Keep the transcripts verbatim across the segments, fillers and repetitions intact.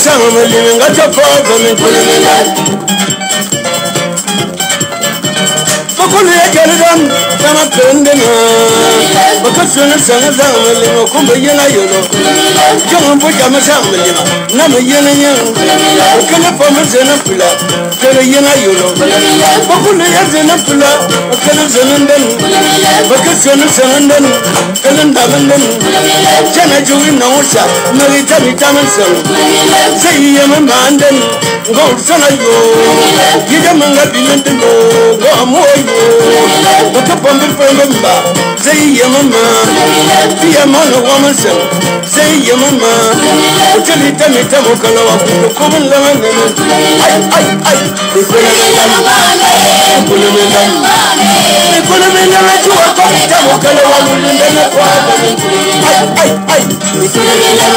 sama malimi ngata fofa min kulimila Bakulu ya keridam sama pendena Bakasuna sanga sama malimi kumba yena yolo Jangan po jama sama malimi nama yena yena Bakala fama zena pula Kala yena yolo Bakulu ya zena pula Kala zena den Bakasuna sanga den Kala ndaban den Jana juwi na usa Marita mita mansang Sayi yama mandan Ngol sana yo Yida manga bilendendo Gomoyo Bakapambi pembemba Sayi yama ma Fiya mana wamansang Sayi yama ma Utalita mita mokala wakuto Kumun lama nene Ay ay ay Nikuna mena Nikuna mena Nikuna mena Chua kota mokala wakuto Nene kwa Ay ay ay Nikuna mena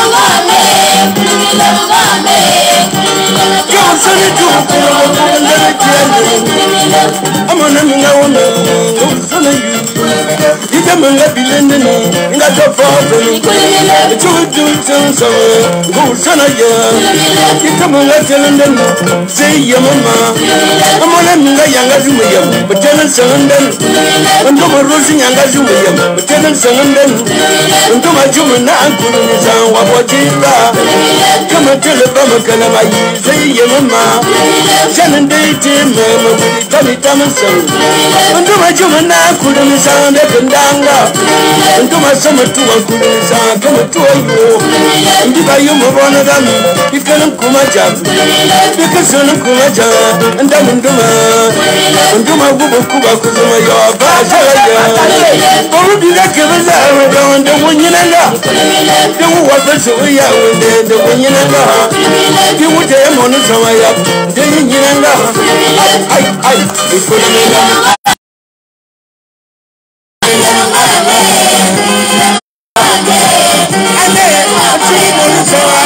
Kau sana jumpa kau dari tiada. Amana minga wana kau sana yu. Ida minga bilende ni inga tofa bani. Cuma cuma sama kau sana ya. Ida minga telende ni saya mama. Amana minga yanga cuma ya. Berjalan sangan untuk merusi yanga cuma ya. Berjalan sangan untuk maju menang kurung sang wajibah. Kamu terlepas makanan bayi saya mama. Jangan dete mama tami tami sang. Untuk maju menang kurung sang dekendanga. Untuk masa mertua kurung sang kamu tua yo. Di bayu mabona dami ikan kumajam. Ikan sana kumajam. Anda menduma. Menduma bubu kuba kuzuma yo baca ya. Baru bila keberzah dengan demunya Dewu wasa soya wende demunya Dewu jaya monu sama ya demunya Ay ay ikunya Ane aci monu sama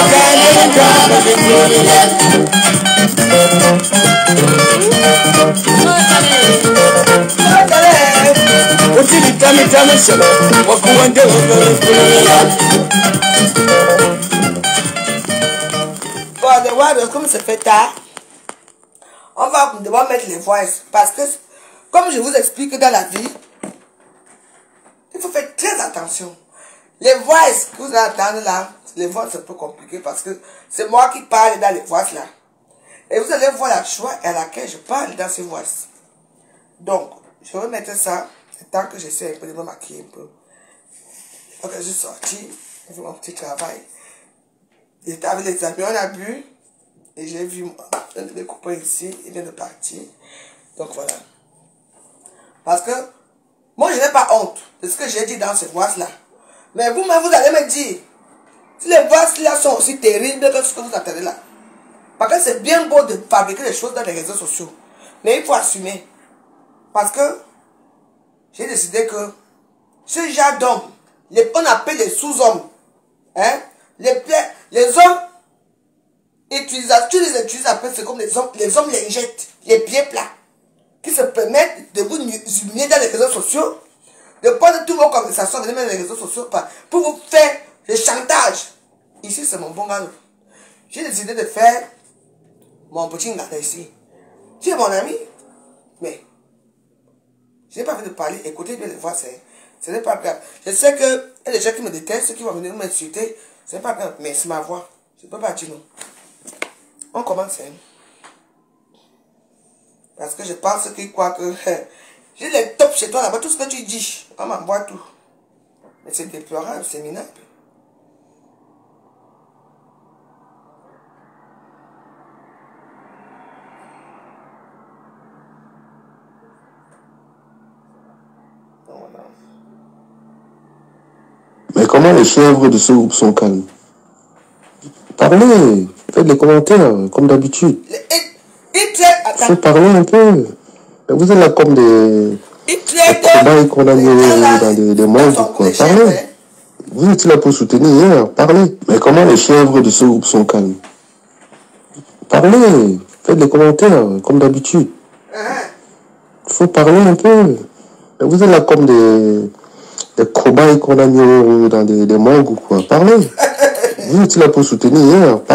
Bon, les voix, comme c'est fait tard, on va devoir mettre les voix parce que, comme je vous explique dans la vie, il faut faire très attention. Les voix que vous entendez là, les voix c'est un peu compliqué parce que c'est moi qui parle dans les voix là. Et vous allez voir la joie à laquelle je parle dans ces voix. Donc, je vais mettre ça. Tant que j'essaie un peu de me maquiller un peu. Donc, je suis sorti, j'ai fait mon petit travail. J'étais avec les amis, on a bu. Et j'ai vu un des copains ici, il vient de partir. Donc voilà. Parce que, moi je n'ai pas honte de ce que j'ai dit dans ces voix-là. Mais vous-même, vous allez me dire, si les voix-là sont aussi terribles que ce que vous attendez là. Parce que c'est bien beau de fabriquer des choses dans les réseaux sociaux. Mais il faut assumer. Parce que, j'ai décidé que ce genre d'hommes, on appelle les sous-hommes, hein, les, les hommes, utilisent, tu les utilises après, c'est comme les hommes, les hommes lingettes, les pieds plats, qui se permettent de vous humilier dans les réseaux sociaux, de prendre toutes vos conversations, de les mettre dans les réseaux sociaux pour vous faire le chantage. Ici, c'est mon bon gars. J'ai décidé de faire mon petit gars ici. Tu es mon ami, mais je n'ai pas envie de parler, écoutez bien les voix, ce n'est pas grave. Je sais qu'il y a des gens qui me détestent, qui vont venir m'insulter, ce n'est pas grave, mais c'est ma voix. Je ne peux pas dire non. On commence, hein. Parce que je pense qu'ils croient que j'ai les tops chez toi là-bas, tout ce que tu dis, on m'envoie tout. Mais c'est déplorable, c'est minable. Mais comment les chèvres de ce groupe sont calmes? Parlez, faites des commentaires, comme d'habitude. Il faut parler un peu. Vous êtes là comme des, des cobayes qu'on a mis dans des, des mondes, quoi. Parlez. Vous êtes là pour soutenir, parlez. Mais comment les chèvres de ce groupe sont calmes? Parlez, faites des commentaires, comme d'habitude. Il faut parler un peu. Vous êtes là comme des... des cobayes qu'on a mis dans des, des mangues ou quoi. Parlez. Vous êtes là pour soutenir, parlez.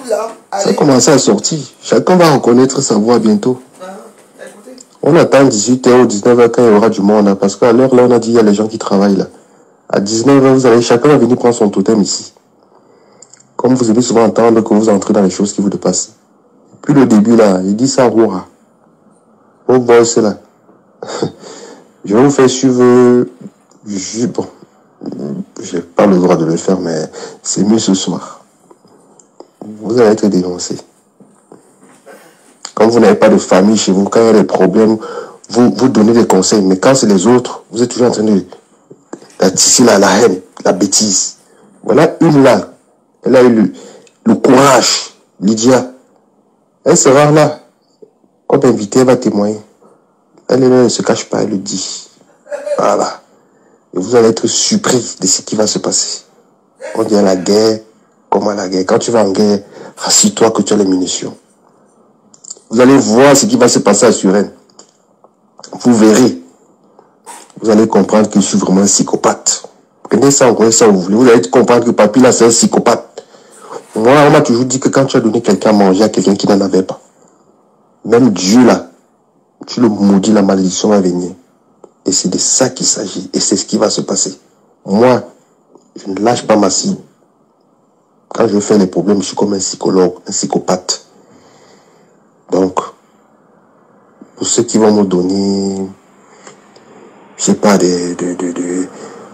vous là. Ça a commencé à sortir. Chacun va reconnaître sa voix bientôt. Ah, écoutez. On attend dix-huit heures ou dix-neuf heures quand il y aura du monde. Hein, parce qu'à l'heure là, on a dit il y a les gens qui travaillent là. À dix-neuf heures, vous allez, chacun va venir prendre son totem ici. Comme vous avez souvent entendre que vous entrez dans les choses qui vous dépassent. Puis le début là, il dit ça, Roura. Oh boy, c'est là. Je vais vous faire suivre. Je, bon, j'ai pas le droit de le faire, mais c'est mieux ce soir. Vous allez être dénoncé. Quand vous n'avez pas de famille chez vous, quand il y a des problèmes, vous, vous donnez des conseils. Mais quand c'est les autres, vous êtes toujours en train de, de tisser la, la haine, la bêtise. Voilà une là. Elle a eu le, le courage, Lydia. Elle sera là. Comme invitée, elle va témoigner. Elle, elle ne se cache pas, elle le dit. Voilà. Et vous allez être surpris de ce qui va se passer. On dit à la guerre, comme à la guerre. Quand tu vas en guerre, rassure-toi que tu as les munitions. Vous allez voir ce qui va se passer à Suresnes. Vous verrez. Vous allez comprendre que je suis vraiment un psychopathe. Prenez ça, on connaît ça où vous voulez. Vous allez comprendre que papy là, c'est un psychopathe. Moi, on m'a toujours dit que quand tu as donné quelqu'un à manger à quelqu'un qui n'en avait pas, même Dieu là, tu le maudis, la malédiction va venir. Et c'est de ça qu'il s'agit. Et c'est ce qui va se passer. Moi, je ne lâche pas ma cible. Quand je fais les problèmes, je suis comme un psychologue, un psychopathe. Donc, pour ceux qui vont me donner, je sais pas, des, de, de, de,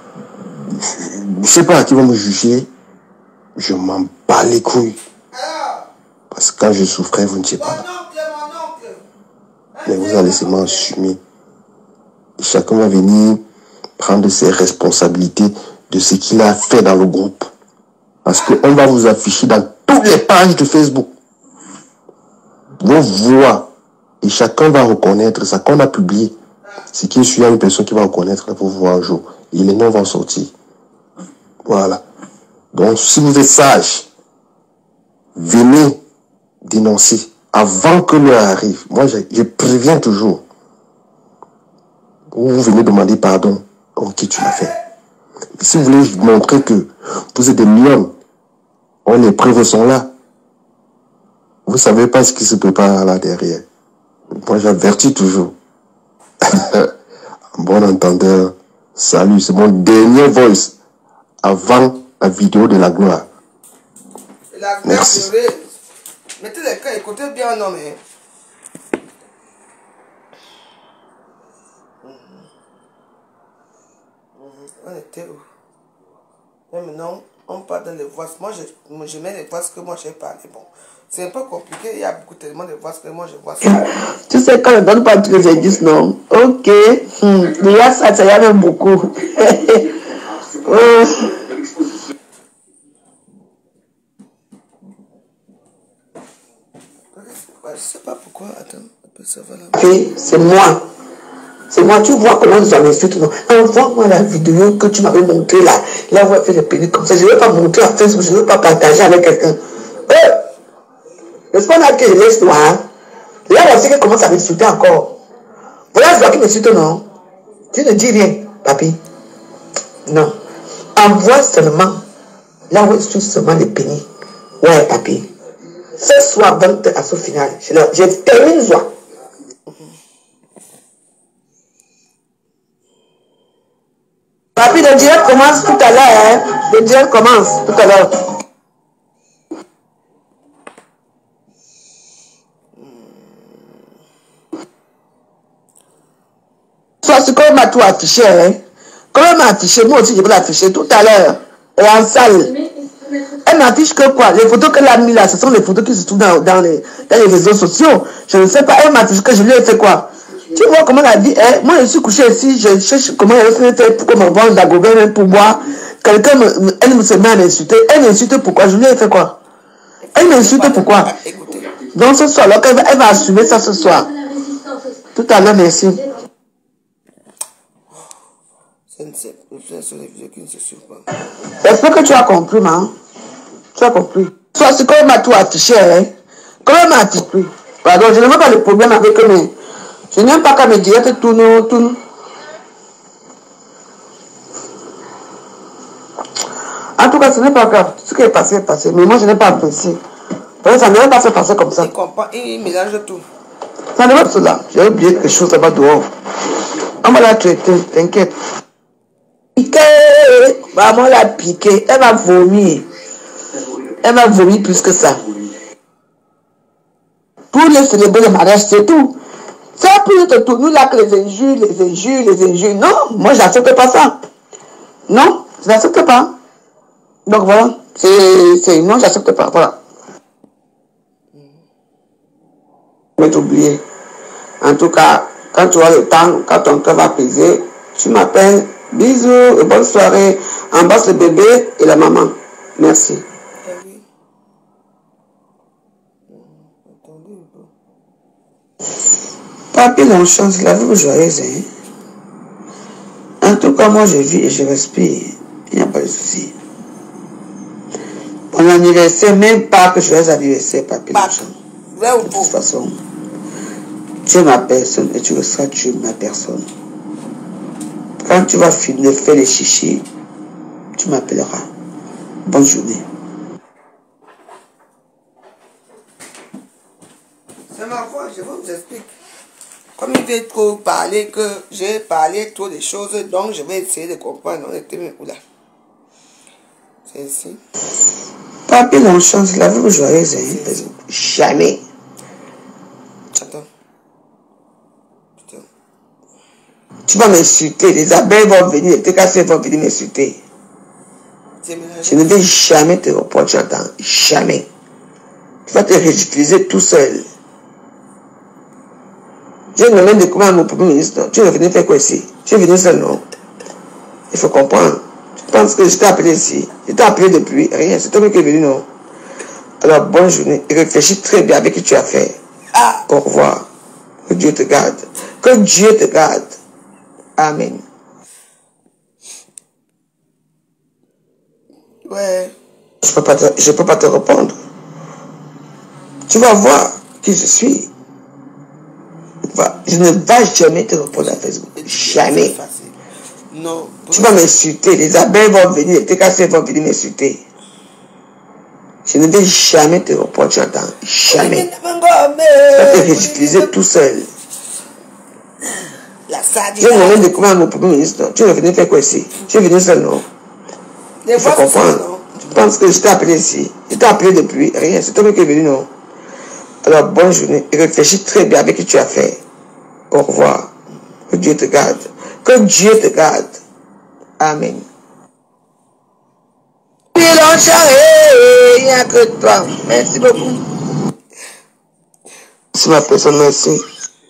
je sais pas, qui vont me juger, je m'en bats les couilles. Parce que quand je souffrais, vous ne savez pas. Mais vous allez seulement assumer. Et chacun va venir prendre ses responsabilités de ce qu'il a fait dans le groupe. Parce qu'on va vous afficher dans toutes les pages de Facebook vos voix. Et chacun va reconnaître ça. Quand on a publié, c'est qu'il y a une personne qui va reconnaître vos voix un jour. Et les noms vont sortir. Voilà. Donc, si vous êtes sage, venez dénoncer avant que l'heure arrive. Moi, je, je préviens toujours. Vous venez demander pardon. Ok, tu l'as fait. Mais si vous voulez montrer que vous êtes des lions, oh, les preuves sont là. Vous ne savez pas ce qui se prépare là derrière. Moi, j'avertis toujours. Bon entendeur, salut, c'est mon dernier voice avant la vidéo de la gloire. La gloire. Merci. Mettez les cœurs, écoutez bien, non mais... On était où? Et maintenant, on parle dans les voix. Moi, je, je mets les voix que moi j'ai parlé. Bon, c'est un peu compliqué. Il y a beaucoup tellement de voix que moi je vois ça. Tu sais, quand on ne donne pas tous les indices, non? Ok. Hmm. Il y a ça, ça y a même beaucoup. euh. Je sais pas pourquoi. Attends, ça va là. C'est moi. C'est moi, tu vois comment nous avons fait. Envoie-moi la vidéo que tu m'avais montrée là. Là où elle fait les pénis comme ça. Je ne vais pas montrer à Facebook, je ne vais pas partager avec quelqu'un. Euh, N'est-ce pas là que je laisse toi, hein? Là, voici qu'elle commence à m'insulter encore. Voilà ce qui m'insulte, non? Tu ne dis rien, papi. Non. Envoie seulement. Là où je suis seulement les pénis. Ouais, papi. Ce soir, vingt heures à ce final, je, je termine ça. Papi, le direct commence tout à l'heure, hein? Le direct commence tout à l'heure. Soit ce qu'on m'a tout affiché, hein? Quand elle m'a affiché, moi aussi je vais l'afficher tout à l'heure. Et en salle. Elle m'affiche que quoi? Les photos qu'elle a mis là, ce sont les photos qui se trouvent dans, dans, les, dans les réseaux sociaux. Je ne sais pas, elle m'affiche que je lui ai fait quoi? Tu vois comment la vie est? Moi je suis couché ici, je cherche comment elle fait pour qu'on me vende la gouverne pour boire. Quelqu'un, elle me se met à m'insulter. Elle m'insulte pourquoi? Je lui ai fait quoi? Elle m'insulte pourquoi? Donc ce soir, alors, elle, va, elle va assumer ça ce soir. Tout à l'heure, merci. J'espère que tu as compris, man. Tu as compris. Soit c'est comme m'a tout affiché, hein. Comment elle m'a affiché? Pardon, je n'ai pas de problème avec eux, mais je n'aime pas qu'à me dire que tout nous, tout nous. En tout cas, ce n'est pas grave. Ce qui est passé est passé. Mais moi, je n'ai pas apprécié. Ça ne devrait pas se passer comme ça. Il comprend, il mélange tout. Ça ne devrait pas cela. J'ai oublié quelque chose là-bas dehors. On va la traiter, t'inquiète. Piqué, maman l'a piqué. Elle va vomir. Elle va vomir plus que ça. Pour les célébrer le mariage, c'est tout. C'est plus de tout. Nous là que les injures, les injures, les injures. Non, moi j'accepte pas ça. Non, je n'accepte pas. Donc voilà, c'est non, j'accepte pas. Voilà. Je vais t'oublier. En tout cas, quand tu as le temps, quand ton cœur va peser, tu m'appelles. Bisous et bonne soirée. Embrasse le bébé et la maman. Merci. Papi, dans chance, la vie joyeuse. Hein? En tout cas, moi, je vis et je respire. Il n'y a pas de souci. Mon anniversaire, même pas que joyeux anniversaire, papi. De toute façon, tu es ma personne et tu resteras tu es ma personne. Quand tu vas finir, faire les chichis, tu m'appelleras. Bonne journée. C'est ma voix, je vous explique. Comme il veut trop parler, que j'ai parlé trop de choses, donc je vais essayer de comprendre. On était où là? C'est ici. Papi, dans chance, la vie joyeuse, hein? Jamais. Attends. Attends. Tu vas m'insulter, les abeilles vont venir, les pécassés vont venir m'insulter. Je ne vais jamais te reprocher, j'entends. Jamais. Tu vas te ridiculiser tout seul. J'ai demandé de comment mon premier ministre. Tu es venu faire quoi ici? Tu es venu seul, non? Il faut comprendre. Tu penses que je t'ai appelé ici? Je t'ai appelé depuis. Rien. C'est toi qui es venu, non? Alors, bonne journée. Et réfléchis très bien avec qui tu as fait. Ah. Au revoir. Que Dieu te garde. Que Dieu te garde. Amen. Ouais. Je peux pas te, je peux pas te répondre. Tu vas voir qui je suis. Je ne vais jamais te répondre à Facebook. Jamais. Non. Tu vas m'insulter. Les abeilles vont venir, les pécassés vont venir m'insulter. Je ne vais jamais te répondre, tu entends. Jamais. Tu vas te ridiculiser tout seul. J'ai demandé de comment mon premier ministre. Tu es venu faire quoi ici? Tu es venu seul, non? Il faut comprendre. Tu penses que je t'ai appelé ici? Je t'ai appelé depuis. Rien. C'est toi qui es venu, non? Alors, bonne journée. Et réfléchis très bien avec qui tu as fait. Au revoir. Que Dieu te garde. Que Dieu te garde. Amen. Il n'y a que toi. Merci beaucoup. C'est ma personne, merci.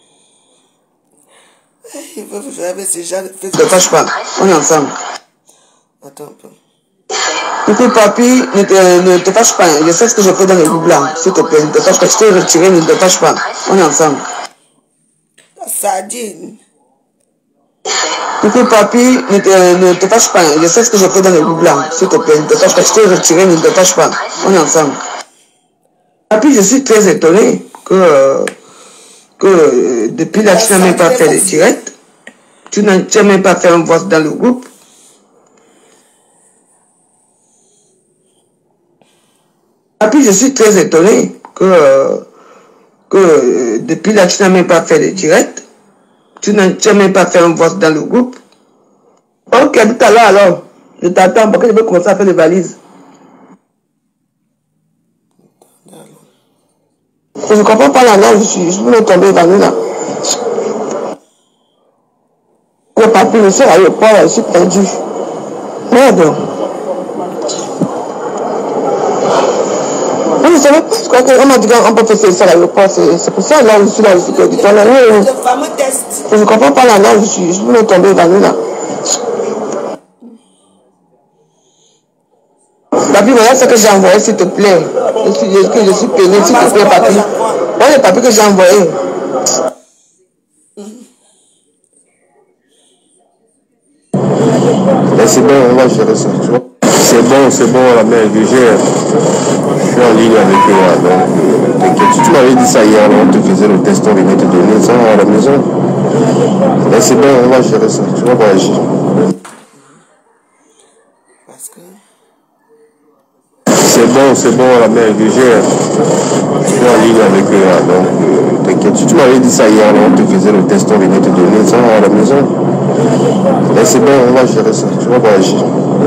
Ne te fâche pas. On est ensemble. Attends un peu. Écoute, papy, ne te, ne te fâche pas. Je sais ce que je fais dans le groupe là. S'il te plaît, ne te fâche pas. Je t'ai retiré, ne te fâche pas. On est ensemble. Sardine. Écoute, papy, ne te, ne te fâche pas. Je sais ce que je fais dans le groupe là. S'il te plaît, ne te fâche pas. Je t'ai retiré, ne te fâche pas. On est ensemble. Papy, je suis très étonné que, euh, que euh, depuis là, tu n'as même pas fait de direct. Tu n'as même pas fait un vote dans le groupe. Papy, je suis très étonné que, euh, que euh, depuis là, tu n'as même pas fait de direct. Tu n'as même pas fait un vote dans le groupe. Ok, tout à l'heure alors. Je t'attends parce que je vais commencer à faire les valises. Je ne comprends pas la langue, je suis, je vais tomber évanouie là. Le papier, je suis à l'aéroport, je suis perdu. Merde. Je ne savais pas, je crois qu'on m'a dit qu'on peut faire ça à l'aéroport, c'est pour ça là, je suis là, je suis perdu. Le fameux test. Je ne comprends pas la langue, je suis, je vais tomber évanouie là. Papi, voilà ce que j'ai envoyé, s'il te plaît. Je suis, je, je suis peiné, s'il te plaît, papi. Voilà le papier que j'ai envoyé. C'est bon, on va gérer ça, tu vois. C'est bon, c'est bon, la mère, je gère. Je suis en ligne avec eux là, donc t'inquiète. Si tu m'avais dit ça hier, on te faisait le test, on venait te donner ça à la maison. Mais c'est bon, on va gérer ça, tu vas voyager. Parce que... C'est bon, c'est bon, la mère, je gère. Je suis en ligne avec eux, là, donc euh, t'inquiète. Si tu m'avais dit ça hier, on te faisait le test, on venait te donner ça à la maison. Mais c'est bon, on va gérer ça. Tu vas réagir.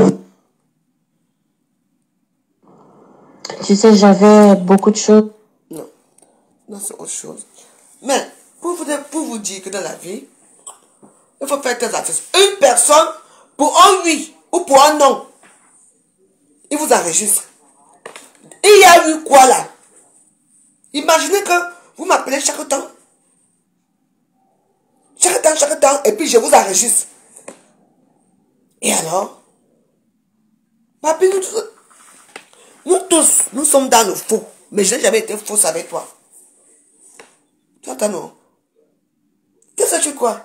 Tu sais, j'avais beaucoup de choses. Non, non, c'est autre chose. Mais, pour vous, pour vous dire que dans la vie, il faut faire très attention. Une personne, pour un oui ou pour un non, il vous enregistre. Il y a eu quoi là? Imaginez que vous m'appelez chaque temps. Chaque temps, chaque temps, et puis je vous enregistre. Et alors? Papi, nous tous, nous tous, nous sommes dans le faux. Mais je n'ai jamais été fausse avec toi. Tu entends, non? Qu'est-ce que tu crois?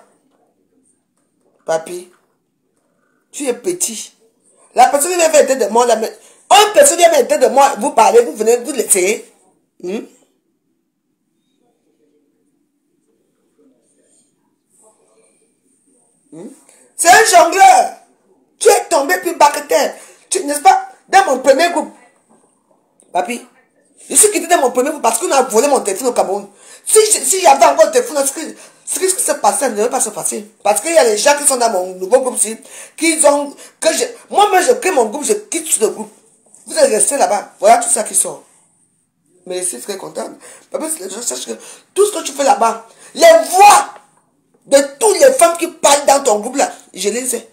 Papi, tu es petit. La personne qui vient faire de moi, la... une personne qui vient faire de moi, vous parlez, vous venez, vous laissez. Hmm? Hmm? C'est un jongleur. Tu es tombé plus bas que terre. N'est-ce pas? Dans mon premier groupe. Papi, je suis quitté dans mon premier groupe parce qu'on a volé mon téléphone au Cameroun. Si, si j'avais encore le téléphone, ce qui, ce qui se passait ne devait pas se passer. Parce qu'il y a des gens qui sont dans mon nouveau groupe ici, qui ont, que je, moi-même je crée mon groupe, je quitte le groupe. Vous êtes restés là-bas. Voilà tout ça qui sort. Mais je suis très content. Papi, les gens sachent que tout ce que tu fais là-bas, les voix de toutes les femmes qui parlent dans ton groupe là, je les ai.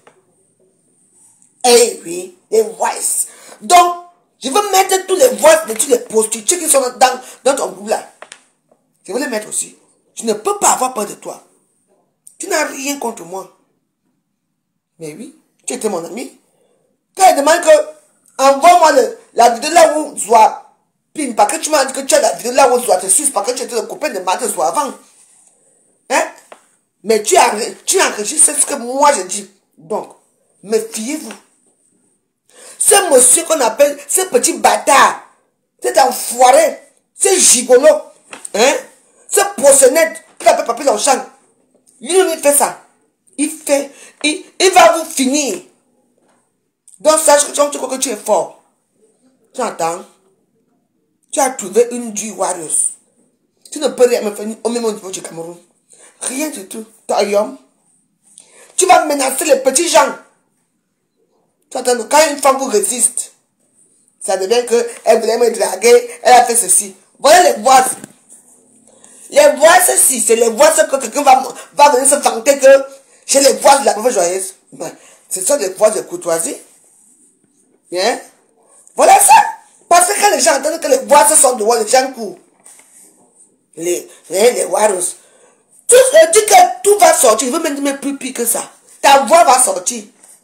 Eh oui, les voices. Donc, je veux mettre tous les voix de toutes les prostituées qui sont dans, dans ton groupe là. Je veux les mettre aussi. Tu ne peux pas avoir peur de toi. Tu n'as rien contre moi. Mais oui, tu étais mon ami. Quand il demande que, envoie-moi la vidéo là où je dois, pin, parce que tu m'as dit que tu as la vidéo là où je dois te suivre, parce que tu étais le copain de Marthe soit avant. Hein? Mais tu as, tu as enregistré ce que moi je dis. Donc, méfiez-vous. Ce monsieur qu'on appelle, ce petit bâtard, cet enfoiré, ce gigolo, hein, ce poissonnette qui appelle Papi Longchamp, lui, il fait ça. Il fait, il, il va vous finir. Donc, sache que tu, tu crois que tu es fort. Tu entends? Tu as trouvé une dure warrior. Tu ne peux rien me faire au même niveau du Cameroun. Rien du tout. Taillom. Tu vas menacer les petits gens. Tu entends? Quand une femme vous résiste, ça devient qu'elle voulait me draguer, elle a fait ceci. Voilà les voix. Les voix, ceci, c'est les voix que quelqu'un va, va venir se vanter que j'ai les voix de la pauvre joyeuse. Ce sont des voix de courtoisie. Hein? Voilà ça. Parce que quand les gens entendent que les voix sont dehors, les gens courent. Les, les, les warros. Tout, je dis que tout va sortir. Je veux même dire plus pire que ça. Ta voix va sortir.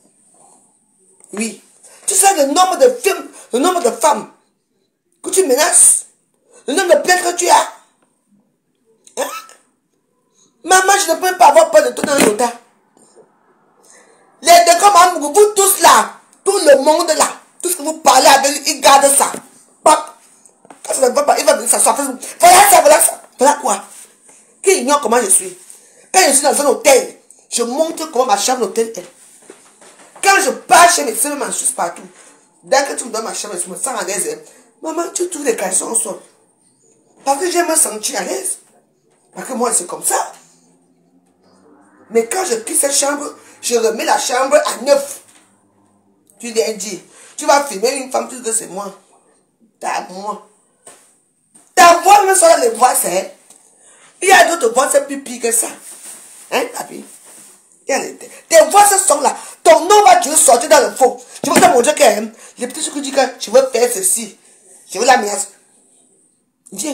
Oui. Tu sais le nombre de films, le nombre de femmes que tu menaces, le nombre de plaintes que tu as. Hein? Maman, je ne peux pas avoir peur de tout dans le tas. Les deux comme vous tous là, tout le monde là, tout ce que vous parlez avec lui, il garde ça. Pop. Quand ça ne va pas, il va venir s'asseoir. Voilà ça, voilà ça. Voilà quoi? Qui ignore comment je suis? Quand je suis dans un hôtel, je montre comment ma chambre d'hôtel est. Quand je pars chez mes soeurs, je m'en suis partout. Dès que tu me donnes ma chambre, je me sens à l'aise. Maman, tu trouves les caleçons au sol. Parce que j'aime me sentir à l'aise. Parce que moi, c'est comme ça. Mais quand je quitte cette chambre, je remets la chambre à neuf. Tu lui as dit, tu vas filmer une femme, tu dis que c'est moi. T'as moi. Ta voix me sort les voix, c'est. Il y a d'autres voix, c'est plus pire que ça. Hein, papi? Tes voix sont là. Ton nom va te sortir dans le faux. Je veux te montrer que hein, les petits trucs que tu dis que je veux faire ceci. Je veux la menace. Viens.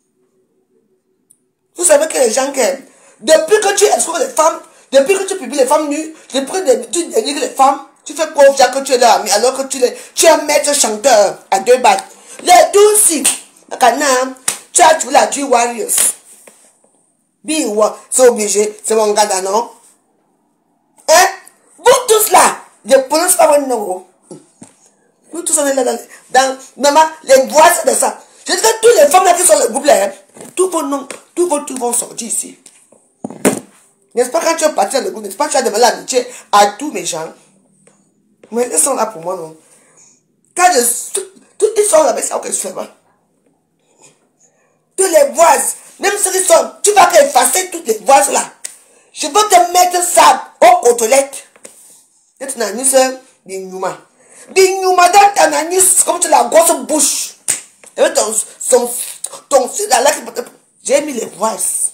Vous savez que les gens qui aiment, depuis que tu escroques les femmes, depuis que tu publies les femmes nues, depuis que tu dénigres les femmes, tu fais pauvre que tu es là, mais alors que tu es, tu es un maître chanteur à deux balles. Les douze, tu as trouvé la Due Warriors. Biwa, c'est obligé, c'est mon gars non? Hein? Vous tous là, je ne prononce pas votre nom. Nous tous on est là dans, dans maman, les voix c'est de ça. Je dis que toutes les femmes là qui sont dans le groupe là, hein, tous vos noms, tous vos trucs vont sortir ici. N'est-ce pas quand tu es parti dans le groupe, n'est-ce pas que tu as demandé l'amitié à tous mes gens? Mais ils sont là pour moi, non? Quand je, tout, Ils sont là, mais c'est ok seulement. Tous les voix, même ceux qui sont, tu vas effacer toutes les voix là. Je veux te mettre ça aux côtelettes. Et ton anus, des nouma. Des nouma dans ton anus, comme tu as la grosse bouche. Et ton, ton, ton, ton, là, j'ai mis les voix.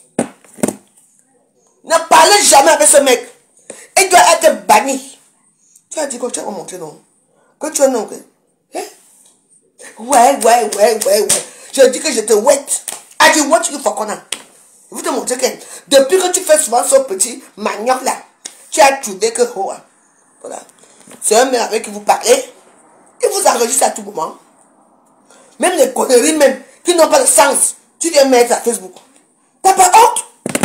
Ne parlez jamais avec ce mec. Il doit être banni. Tu as dit que tu vas montrer non. Que tu as non. Hein? Ouais, ouais, ouais, ouais, ouais. Je dis que je te wait. I dit what you for corner. Je vais te montrer que depuis que tu fais souvent ce petit manioc là, tu as trouvé que oh, voilà. C'est un mec avec qui vous parlez. Il vous enregistre à tout moment. Même les conneries même qui n'ont pas de sens. Tu viens mettre à Facebook. T'as pas honte?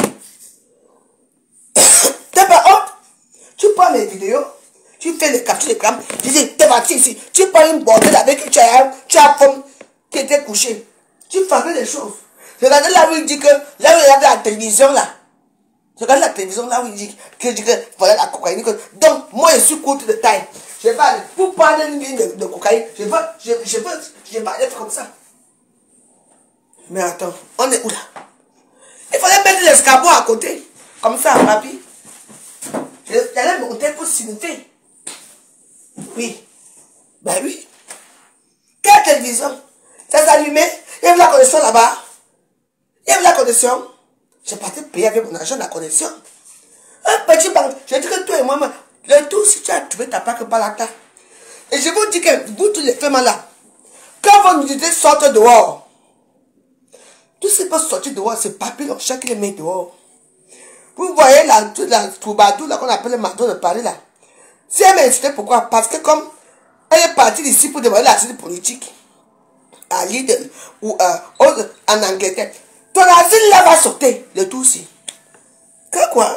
T'as pas honte? Tu prends mes vidéos, tu fais les captures d'écran, tu dis, t'es parti ici, tu prends une bordelle avec qui tu as, tu as femme qui était couchée. Tu fais des choses. Regardez là où il dit que, là où il y a de la télévision là. Regarde la télévision là où il dit que, que, que voilà la cocaïne. Que, donc, moi je suis courte de taille. Je vais pas, pour parler d'une ligne de, de cocaïne, je veux, je, je veux, je vais pas être comme ça. Mais attends, on est où là? Il fallait mettre l'escabeau à côté. Comme ça, papy. J'allais monter pour signifier. Oui. Ben oui. Quelle télévision? Ça s'allumait. Il y avait la connexion là-bas. Il y avait la connexion. J'ai parti payer avec mon argent la connexion. Un petit banc. Je dis que toi et moi, le tout, si tu as trouvé ta paque par la carte. Et je vous dis que vous tous les femmes là, quand vous nous dites sortez dehors, tout ce qui peut sortir dehors, c'est papier, donc chacun les met dehors. Vous voyez la, la troubadou là qu'on appelle le marteau de Paris là. Si elle m'a insulté, pourquoi? Parce que comme elle est partie d'ici pour demander l'asile politique à Lidl ou euh, en Angleterre, ton asile là va sauter, le tout aussi. Que quoi?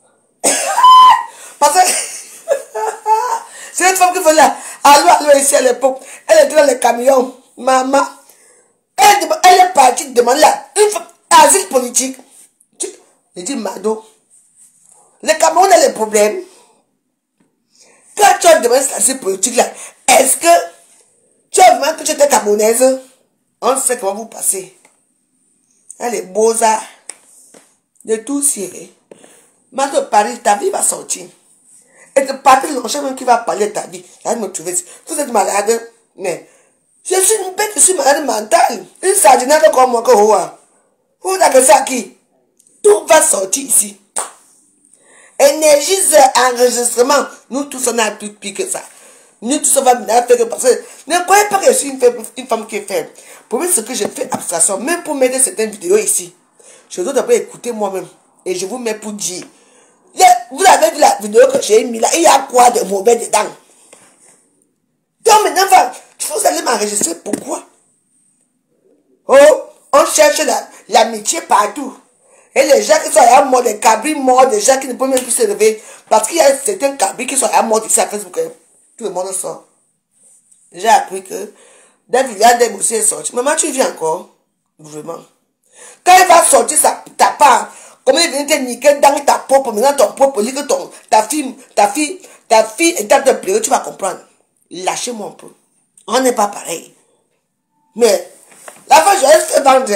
Parce que c'est une femme qui fait là, allô, allô ici à l'époque, elle était dans les camions, maman, elle, elle est partie demander l'asile politique. Je dis, Mado, le Cameroun a les problèmes. Quand tu as demandé cette politique là, est-ce que tu as vraiment que tu étais camerounaise? On sait comment vous passez. Elle est beaux-arts. De tout cirer. Mado Paris, ta vie va sortir. Et de partir longtemps même qui va parler de ta vie. Elle me trouver. Vous êtes malade. Mais je suis une bête, je suis malade mentale. Une sardinade comme moi que Hoa. Vous avez ça qui? Tout va sortir ici. Énergie, enregistrement. Nous tous, on a plus pire que ça. Nous tous, on va venir faire que parce que ne croyez pas que je suis une, faible, une femme qui est faible. Pour moi, ce que j'ai fait abstraction, même pour mettre certaines vidéos ici, je dois d'abord écouter moi-même. Et je vous mets pour dire. Vous avez vu la vidéo que j'ai mis là, il y a quoi de mauvais dedans? Donc maintenant, vous allez m'enregistrer. Pourquoi? Oh, on cherche l'amitié partout. Et les gens qui sont à mort, des cabris morts, des gens qui ne peuvent même plus se lever. Parce qu'il y a certains cabris qui sont à mort ici à Facebook. Tout le monde sort. J'ai appris que David Yadem aussi est sorti. Maman, tu viens encore? Vraiment. Quand il va sortir sa, ta part, comment il vient te niquer dans ta propre, maintenant ton propre lit, que ton, ta fille, ta fille, ta fille est en train de pleurer, tu vas comprendre. Lâchez-moi un peu. On n'est pas pareil. Mais, la fois, je vais faire vendre,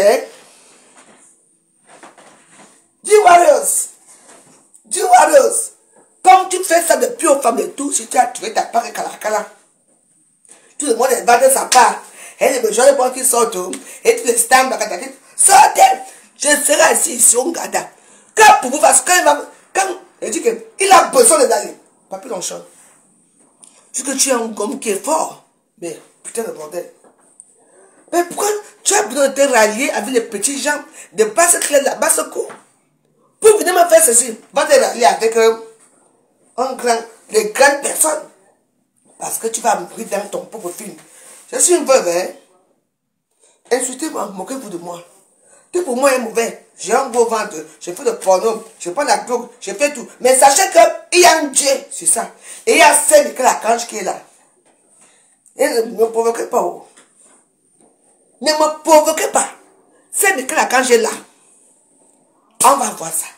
D-Warriors, D-Warriors, comme tu fais ça depuis aux femmes de tout, si tu as tué ta part et Kalakala, tout le monde est battu sa part, et les besoins de points qui sortent, et tous les stamps, sortez, je serai assis ici au Gada. Quand pour vous, parce que quand il dit qu'il a besoin d'aller, pas plus longtemps. Parce que tu es un gomme qui est fort, mais putain de bordel. Mais pourquoi tu as besoin de te rallier avec les petits gens de basse clé, la basse cour? Pour venir me faire ceci, va te rallier avec euh, un grand, les grandes personnes. Parce que tu vas mourir dans ton propre film. Je suis une veuve, hein. Insultez-moi, moquez-vous de moi. Tout pour moi est mauvais. J'ai un beau ventre, je fais de porno, je prends la drogue, je fais tout. Mais sachez qu'il y a un Dieu, c'est ça. Et il y a celle que la cange qui est là. Et ne me provoquez pas. Oh. Ne me provoquez pas. Celle que la cange est là. On va voir ça.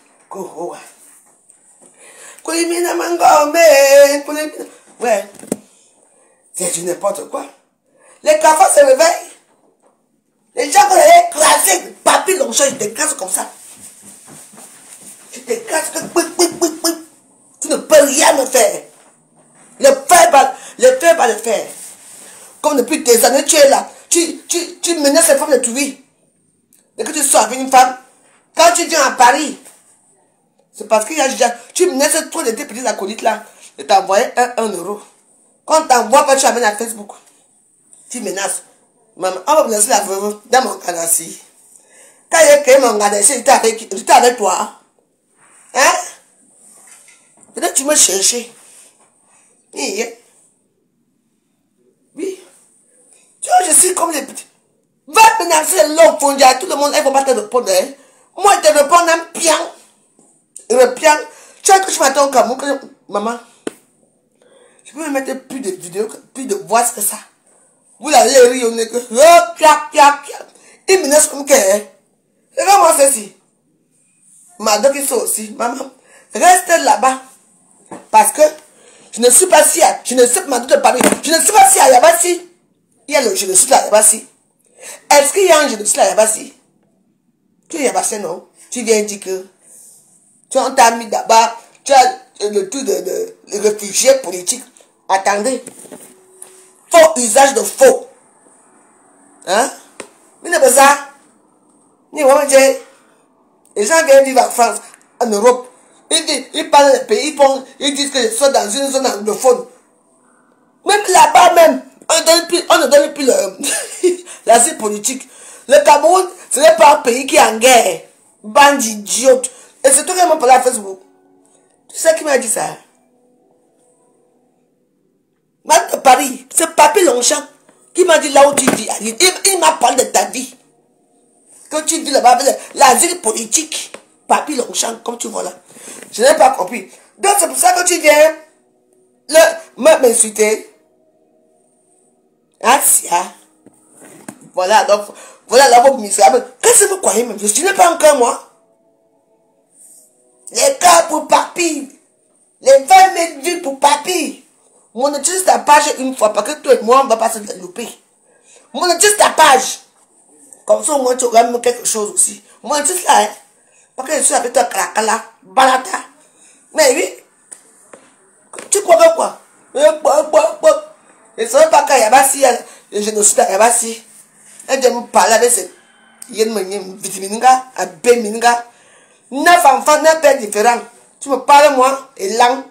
Ouais. C'est du n'importe quoi. Les cafards se réveillent. Les gens vont aller écraser. Papi Longchamp, je t'écrase comme ça. Je t'écrase. Tu ne peux rien me faire. Le faire pas le, faire pas le faire. Comme depuis des années, tu es là. Tu, tu, tu menaces les femmes de tuer. Dès que tu sors avec une femme, quand tu viens à Paris, c'est parce que y a, tu menaces trop de tes petits acolytes là. Je t'envoie un, un euro. Quand tu t'envoies pas, tu amènes à Facebook. Tu menaces. Maman, on va menacer la veuve dans mon canassi. Quand j'ai créé mon canassi, j'étais avec, j'étais avec toi. Hein? Peut-être tu me cherchais. Oui. Oui. Tu vois, je suis comme les petits. Va menacer l'homme fondia, tout le monde, elle va pas te répondre. Hein? Moi, je te réponds en pian. Le pian. Tu vois que je m'attends au Cameroun, maman. Je peux me mettre plus de vidéos, plus de voix que ça. Vous allez rire, on est que. Oh, piac, piac, piac. Il menace comme que. C'est comme moi, ceci. Madame qui sont aussi. Maman, reste là-bas. Parce que je ne suis pas si. Je ne sais pas de Paris. Je ne sais pas si à Yabassi. Il y a le génocide à Yabassi. Est-ce qu'il y a un génocide à Yabassi? Tu es Yabassi, non? Tu viens dire que. Tu as mis d'abord. Tu as le tout de, de, de réfugiés politiques. Attendez. Faux usage de faux. Hein? Mais n'est pas ça. Ni moi, les gens viennent vivre en France, en Europe. Ils, disent, ils parlent des pays, ils, font, ils disent qu'ils sont dans une zone anglophone. Même là-bas, même, on ne donne plus, on ne donne plus l'asile politique. Le Cameroun, ce n'est pas un pays qui est en guerre. Bande d'idiotes. Et c'est tout qui m'a parlé à Facebook. Tu sais qui m'a dit ça? Madame de Paris, c'est Papi Longchamp qui m'a dit là où tu vis. Il, il m'a parlé de ta vie. Quand tu vis là-bas avec l'asile politique, Papi Longchamp, comme tu vois là. Je n'ai pas compris. Donc c'est pour ça que tu viens m'insulter. Ah, si, ah. Voilà, donc, voilà là vos misérables. Qu'est-ce que vous croyez même? Je n'ai pas encore moi. Les cas pour Papi. Les vingt mille vues pour Papi. Monétise ta page une fois, parce que toi et moi, on ne va pas se louper. Monétise ta page. Comme ça, au moins, tu auras même quelque chose aussi. Monétise là, hein. Parce que je suis avec toi, Kalakala, Balata. Mais oui. Tu crois que quoi? Je ne savais pas quand Yabassi, le génocide à Yabassi. Et de me parler avec ces vitaminga, à Béminga. Neuf enfants, neuf pères différents. Tu me parles, moi, et langue.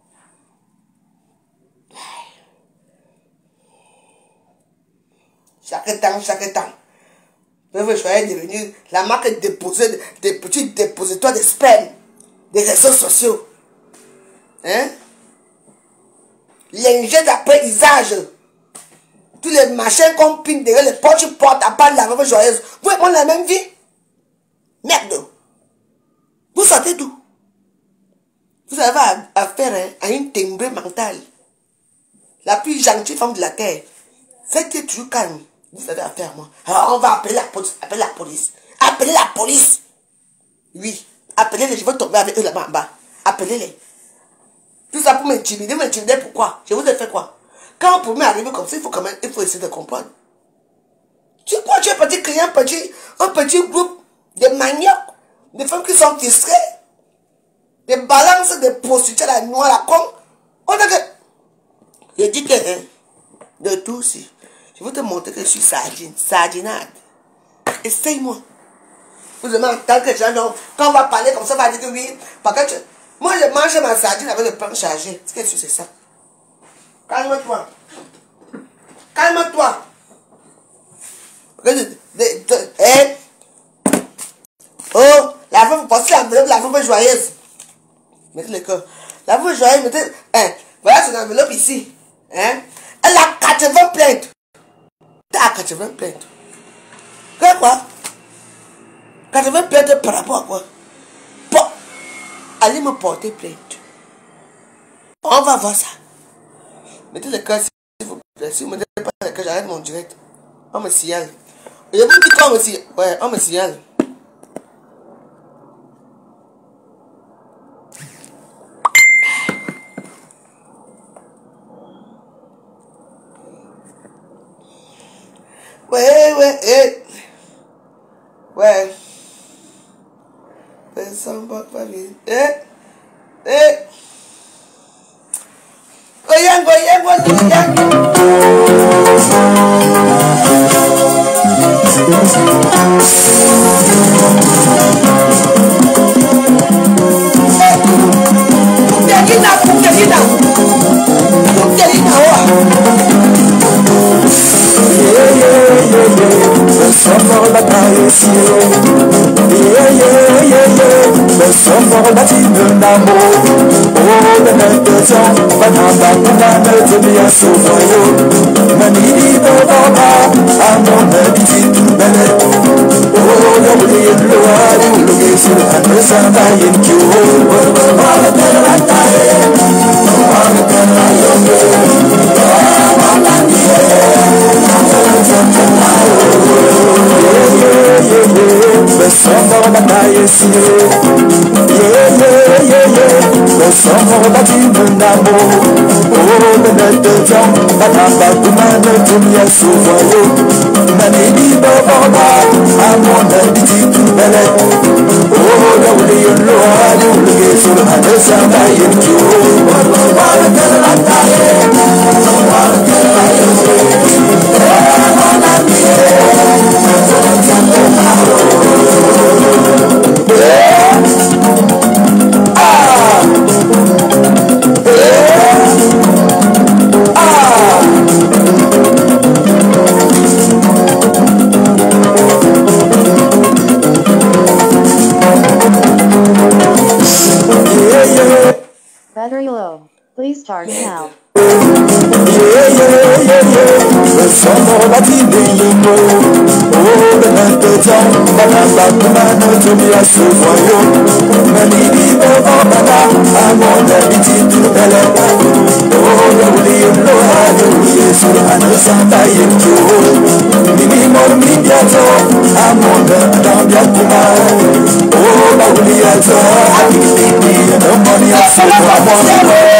Chaque temps, chaque temps. Je veux devenir la marque déposée des petits dépositoires de sperme des réseaux sociaux. Hein? L'ingé d'après usage. Tous les machins qu'on pine derrière les portes, tu portes à part de la veuve joyeuse. Vous avez la même vie? Merde. Vous sortez d'où? Vous avez affaire hein, à une timbrée mentale. La plus gentille femme de la terre. Faites toujours calme. Vous avez affaire à moi. Alors on va appeler la police. Appelez la police. Appelez la police. Oui. Appelez-les. Je vais tomber avec eux là-bas en bas. Appelez-les. Tout ça pour m'intimider. M'intimider pourquoi? Je vous ai fait quoi? Quand pour m'arriver comme ça, il faut quand même, il faut essayer de comprendre. Tu crois que tu es petit client, petit, un petit groupe de maniocs, de femmes qui sont distraites, des balances, des prostituées, la noire, la con. On a que. Je dis que, hein, de tout aussi. Je vais te montrer que je suis sardine, sardinade. Essaye-moi. Vous demandez en tant que gens, quand on va parler comme ça, on va dire que oui. Parce que tu... Moi, je mange ma sardine avec le pain chargé. Qu'est-ce que c'est ça? Calme-toi. Calme-toi. Eh? Oh, la femme, voici l'enveloppe, la femme joyeuse. Mettez le cœur. La femme joyeuse, mettez. Hein, voilà son enveloppe ici. Hein? Elle a quatre-vingts plaintes. T'as quatre-vingts plaintes. Quoi, quoi? quatre-vingts plaintes par rapport à quoi? Bon, allez me porter plainte. On va voir ça. Mettez le cœur s'il vous plaît. Si vous ne mettez pas le cœur, j'arrête mon direct. On me signale. Et je vous dis qu'on me signale. Ouais, on me signale. Ouais, ouais, eh. Ouais. Personne pas pas vite. Eh. Eh. Goyang, goyang, goyang. Kukelina, kukelina. Kukelina, oh. Yeah, yeah, yeah, yeah. The summer that I see. Yeah, yeah, yeah, yeah. The summer that I know. Oh, the night is young, but I'm back to my night to be a superhero. Many people don't know I'm on the beach to bed. Oh, the way you look at you, look at you, and the sun I in you. Oh, I'm a better like that. I'm a better like you. I'm a the summer that I see. Yeah, yeah, yeah, yeah. The summer that you know. Oh, the night is young, but I'm back to my night to be a superhero. Many people don't know I'm on the beach to bed. Oh, the way you know how you look at you, and the sun I in you. Oh, I'm a girl like that. I'm a girl like you. I'm a Battery low. Please charge now. yeah, yeah, yeah, yeah. The summer that he didn't know. Oh, the night is young, but I'm back to my night to be a superhero. Many people don't know I'm on the beach to bed. Oh, the way you know how you is, and the sun I in you. Mimi more media talk, I'm on the down the Kuma. Oh, the way I talk, I think it's me, and the money I see from one.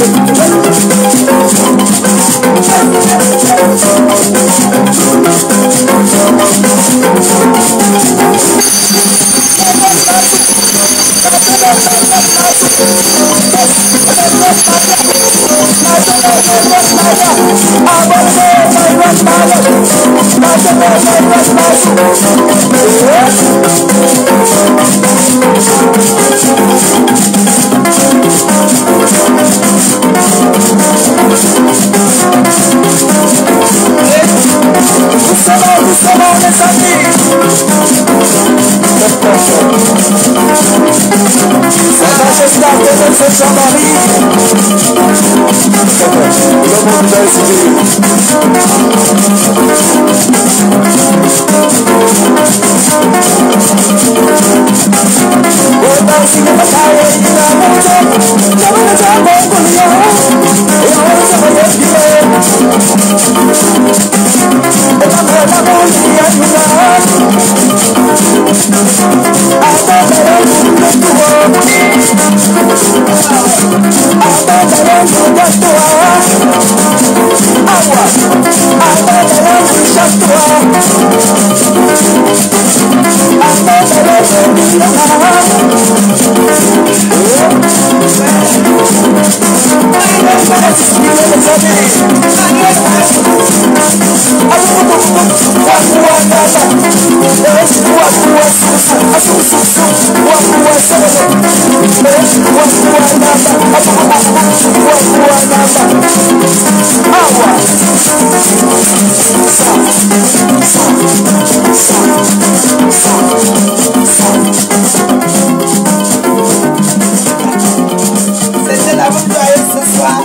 C'était la bonne joyeuse ce soir.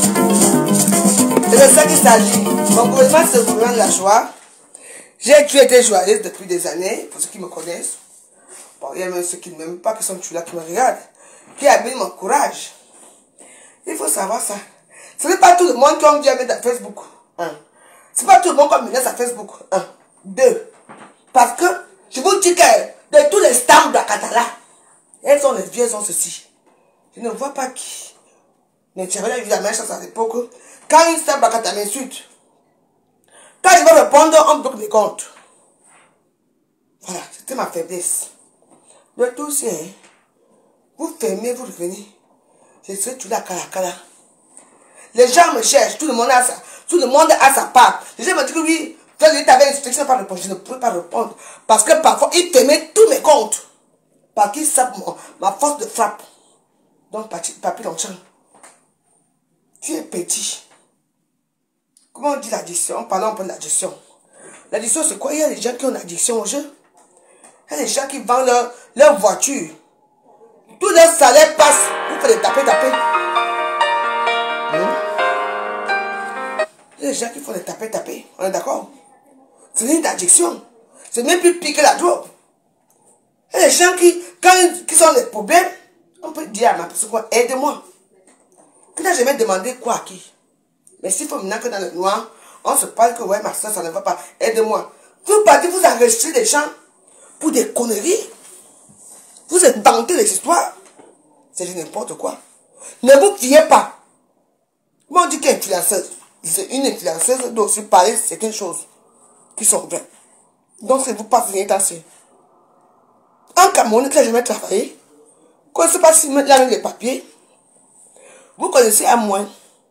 C'est de ça qu'il s'agit. Mon gouvernement, c'est le gouvernement de la joie. J'ai toujours été joyeuse depuis des années, pour ceux qui me connaissent. Bon, il y a même ceux qui ne m'aiment pas, qui sont toujours là, qui me regardent, qui habillent mon courage. Il faut savoir ça. Ce n'est pas tout le monde qui a dit à mettre à Facebook. Un. Ce n'est pas tout le monde qui a mis à Facebook. Un. Deux. Parce que, je vous dis que de tous les stars de la Catala, elles sont les vieilles, elles ont ceci. Je ne vois pas qui. Mais tu avais vu la même chose à l'époque. Quand une star de la Catala m'insulte, quand je vais répondre, on bloque mes comptes. Voilà, c'était ma faiblesse. Le tout, c'est, hein, vous fermez, vous revenez. Je serai tout là, cala, cala. Les gens me cherchent, tout le monde a ça. Tout le monde a sa part. Les gens me disent que oui, tu avais instruction, pas répondre. Je ne peux pas répondre. Parce que parfois, ils fermaient tous mes comptes. Parce qu'ils savent ma force de frappe. Donc, Papi Longchamp, tu es petit. Comment on dit l'addiction? Parlons un peu de l'addiction. L'addiction, c'est quoi? Il y a des gens qui ont l'addiction au jeu. Il y a des gens qui vendent leur, leur voiture. Tout leur salaire passe. Vous faites les taper, taper. Hmm? Il y a des gens qui font les taper, taper. On est d'accord? C'est une addiction. C'est même plus pire que la drogue. Il y a des gens qui, quand ils ont des problèmes, on peut dire à ma personne quoi, aide-moi. Quand je vais demander quoi à qui? Mais s'il faut maintenant que dans le noir, on se parle que ouais, ma soeur, ça ne va pas, aide-moi. Vous partez, vous enregistrez des gens pour des conneries. Vous inventez des histoires. C'est n'importe quoi. Ne vous fiez pas. Comment on dit qu'influenceuse? C'est une influenceuse doit aussi parler de certaines choses qui sont vraies. Donc, c'est vous pas venir danser. En Cameroun, quand je vais travailler, quand je ne sais pas si mettre là les papiers, vous connaissez à moins.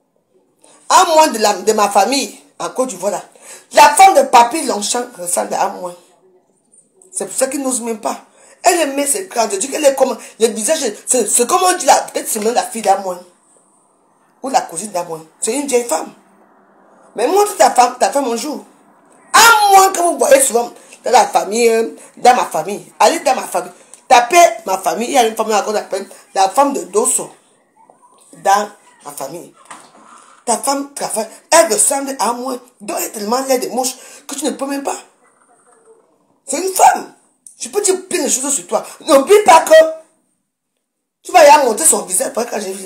À moins de, la, de ma famille, en Côte d'Ivoire, là. La femme de Papi Longchamp ressemble à moi. C'est pour ça qu'ils n'osent même pas. Elle aimait ses crânes. Je dis qu'elle est comme le visage. C'est comme on dit là. Peut-être c'est même la fille d'Amoin. Ou la cousine d'Amoin. C'est une vieille femme. Mais montre ta femme, ta femme un jour. À moins que vous voyez souvent dans la famille, dans ma famille. Allez dans ma famille. Tapez ma famille. Il y a une famille qu'on appelle la femme de Dosso. Dans ma famille. Ta femme travaille. Elle ressemble à moi. Donc elle est tellement laide et moche que tu ne peux même pas. C'est une femme. Je peux dire plein de choses sur toi. N'oublie pas que tu vas y aller monter son visage. Quand j'ai vu,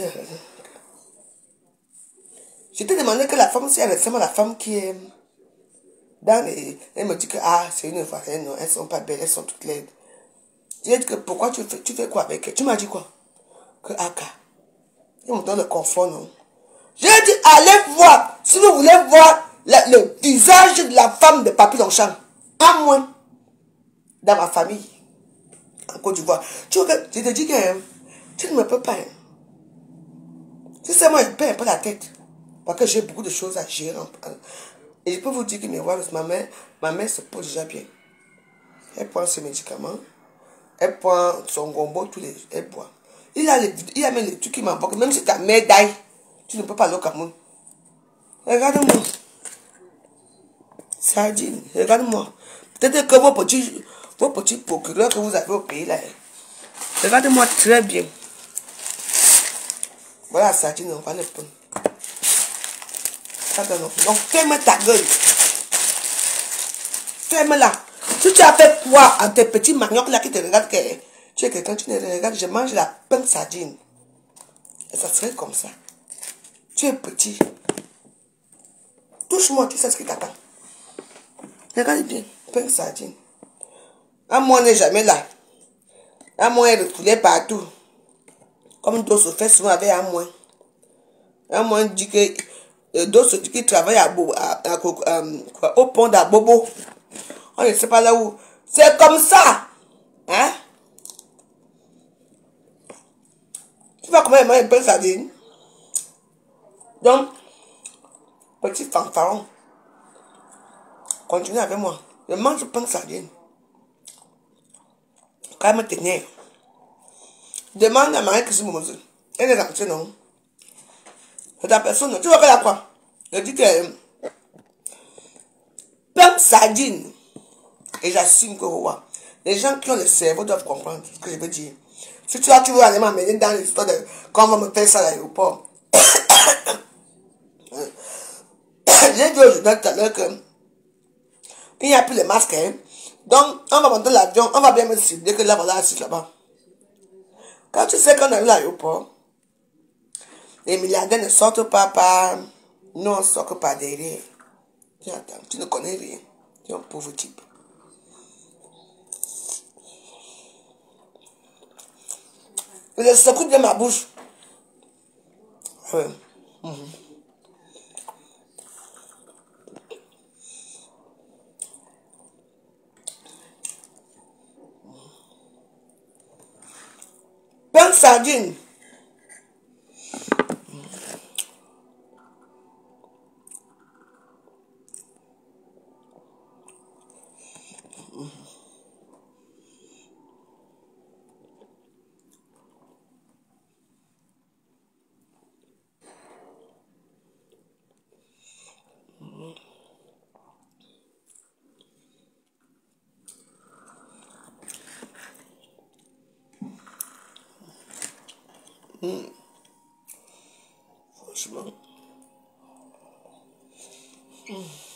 je t'ai demandé que la femme, si elle ressemble à la femme qui est dans les... Elle me dit que ah, c'est une Ivoirienne, non, elles sont pas belles, elles sont toutes laides. J'ai dit que pourquoi tu fais, tu fais quoi avec elle? Tu m'as dit quoi? Que Aka. Il me donne le confort, non? J'ai dit, allez voir, si vous voulez voir la, le visage de la femme de Papy Longchamp, à moi, dans ma famille, en Côte d'Ivoire. Tu vois, je te dis que hein, tu ne me peux pas. Hein. Tu sais, moi, je perds un peu la tête. Parce que j'ai beaucoup de choses à gérer. Et je peux vous dire que mes voix, ma mère, ma mère se porte déjà bien. Elle prend ses médicaments. Elle prend son gombo, tous les, elle boit. Il a, les, il a même les trucs qui m'envoient. Même si ta mère d'aille, tu ne peux pas aller au Cameroun. Regarde-moi. Sardine, regarde-moi. Peut-être que vos petits, vos petits procureurs que vous avez au pays là. Regardez-moi très bien. Voilà, sardine, on va le prendre. Donc, ferme ta gueule. Ferme-la. Si tu as fait quoi en tes petits maniocs là qui te regardent, que tu es quelqu'un, tu ne regardes, je mange la pain sardine. Et ça serait comme ça. Tu es petit. Touche-moi, tu sais ce qui t'attend. Regarde bien, pain sardine. À moi, on n'est jamais là. À moi, il reculait partout. Comme d'autres se fait souvent avec à moi. À moi, on dit que d'autres dit qu'il travaille à, à, à, à, à, au pont d'Abobo. On ne sait pas là où. C'est comme ça. Hein? Tu vois comment il mange un pain sardine? Donc, petit fanfaron, continue avec moi. Je mange le pain sardine. Quand même tenir. Demande à Marie que c'est mon monsieur. Elle est rentrée, non? C'est ta personne. Tu vois qu'elle a quoi? Elle dit que pain sardine. Et j'assume que ouais, les gens qui ont le cerveau doivent comprendre ce que je veux dire. Si tu, vois, tu veux aller m'amener dans l'histoire de comment on me fait ça à l'aéroport. J'ai dit aujourd'hui tout à l'heure que il n'y a plus les masques. Hein. Donc, on va monter l'avion, on va bien me cibler que là, voilà, assis là-bas. Quand tu sais qu'on arrive à l'aéroport, les milliardaires ne sortent pas par... Nous, on sort que par derrière. Tu attends, tu ne connais rien. Tu es un pauvre type. Je secoue de ma bouche. Ouais. Mmh. Pain sardine. Mmh. Franchement. Mmh.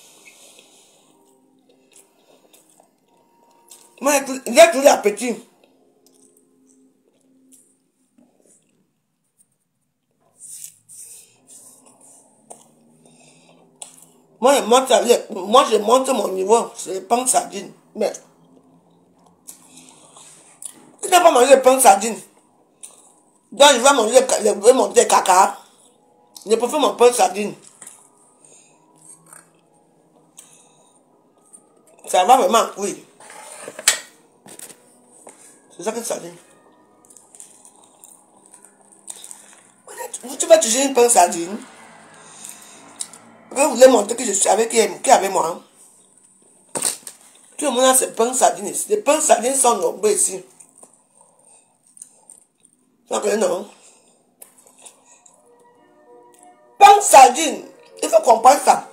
Moi, il y a tout l'appétit. Moi, je monte, moi, je monte mon niveau. C'est le pain sardine. Mais, tu n'as pas mangé le pain sardine. Donc, je vais manger le, je vais monter caca. Je préfère mon pain sardine. Ça va vraiment, oui. C'est ça que ça dit. Tu vas toucher une pain sardine. Quand vous voulez montrer que je suis avec qui, qui avec moi. Tout le monde a ses pains sardines ici. Les pains sardines sont nombreux ici. Donc, non. Pain sardine. Il faut comprendre ça.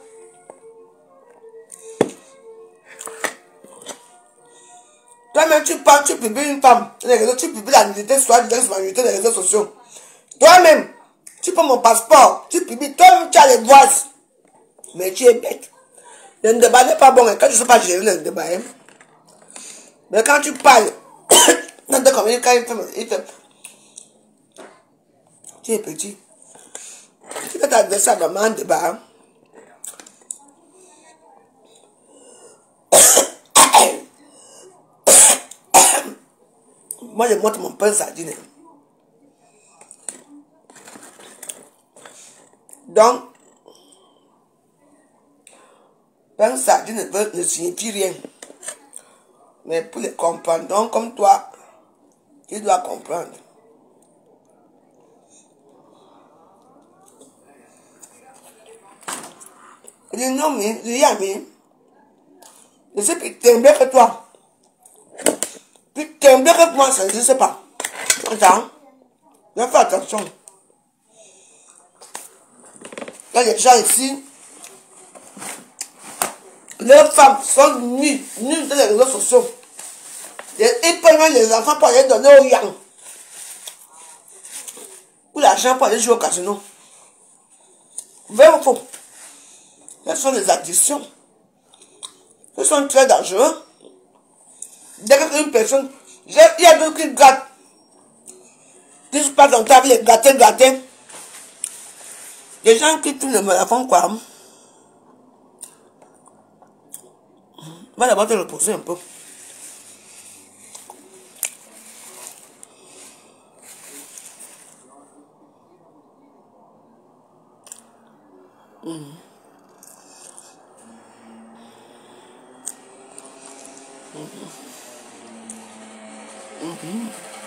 Toi-même, tu parles, tu publies une femme. Les réseaux, tu publies la nudité, soit la nudité des réseaux sociaux. Toi-même, tu prends mon passeport, tu publies, toi-même, tu as les voix. Mais tu es bête. Le débat n'est pas bon. Quand tu ne sais pas gérer le débat, hein. Mais quand tu parles, dans tes communications, il fait. Tu es petit. Tu peux t'adresser à maman en débat. Hein. Moi, je montre mon pain sardine. Donc, pain sardine ne, veut, ne signifie rien. Mais pour les comprendre, donc comme toi, tu dois comprendre. Je dis non, mais je dis ami, je sais plus t'aimer que toi. Plus t'aimer que moi, ça, je ne sais pas. Attends, je fais attention. Il y a des gens ici, leurs femmes sont nues, nues dans les réseaux sociaux. Ils prennent les enfants pour aller donner aux yang. Ou l'argent pour aller jouer au casino. Vrai ou faux? Ce sont des addictions. Ce sont très dangereux. Dès qu'une personne, il y a d'autres qui gâtent. Qui se passent dans ta vie, les gâter, gâter. Les gens qui tout ne me la font quoi? Va d'abord te reposer un peu. Mmh. Mmh.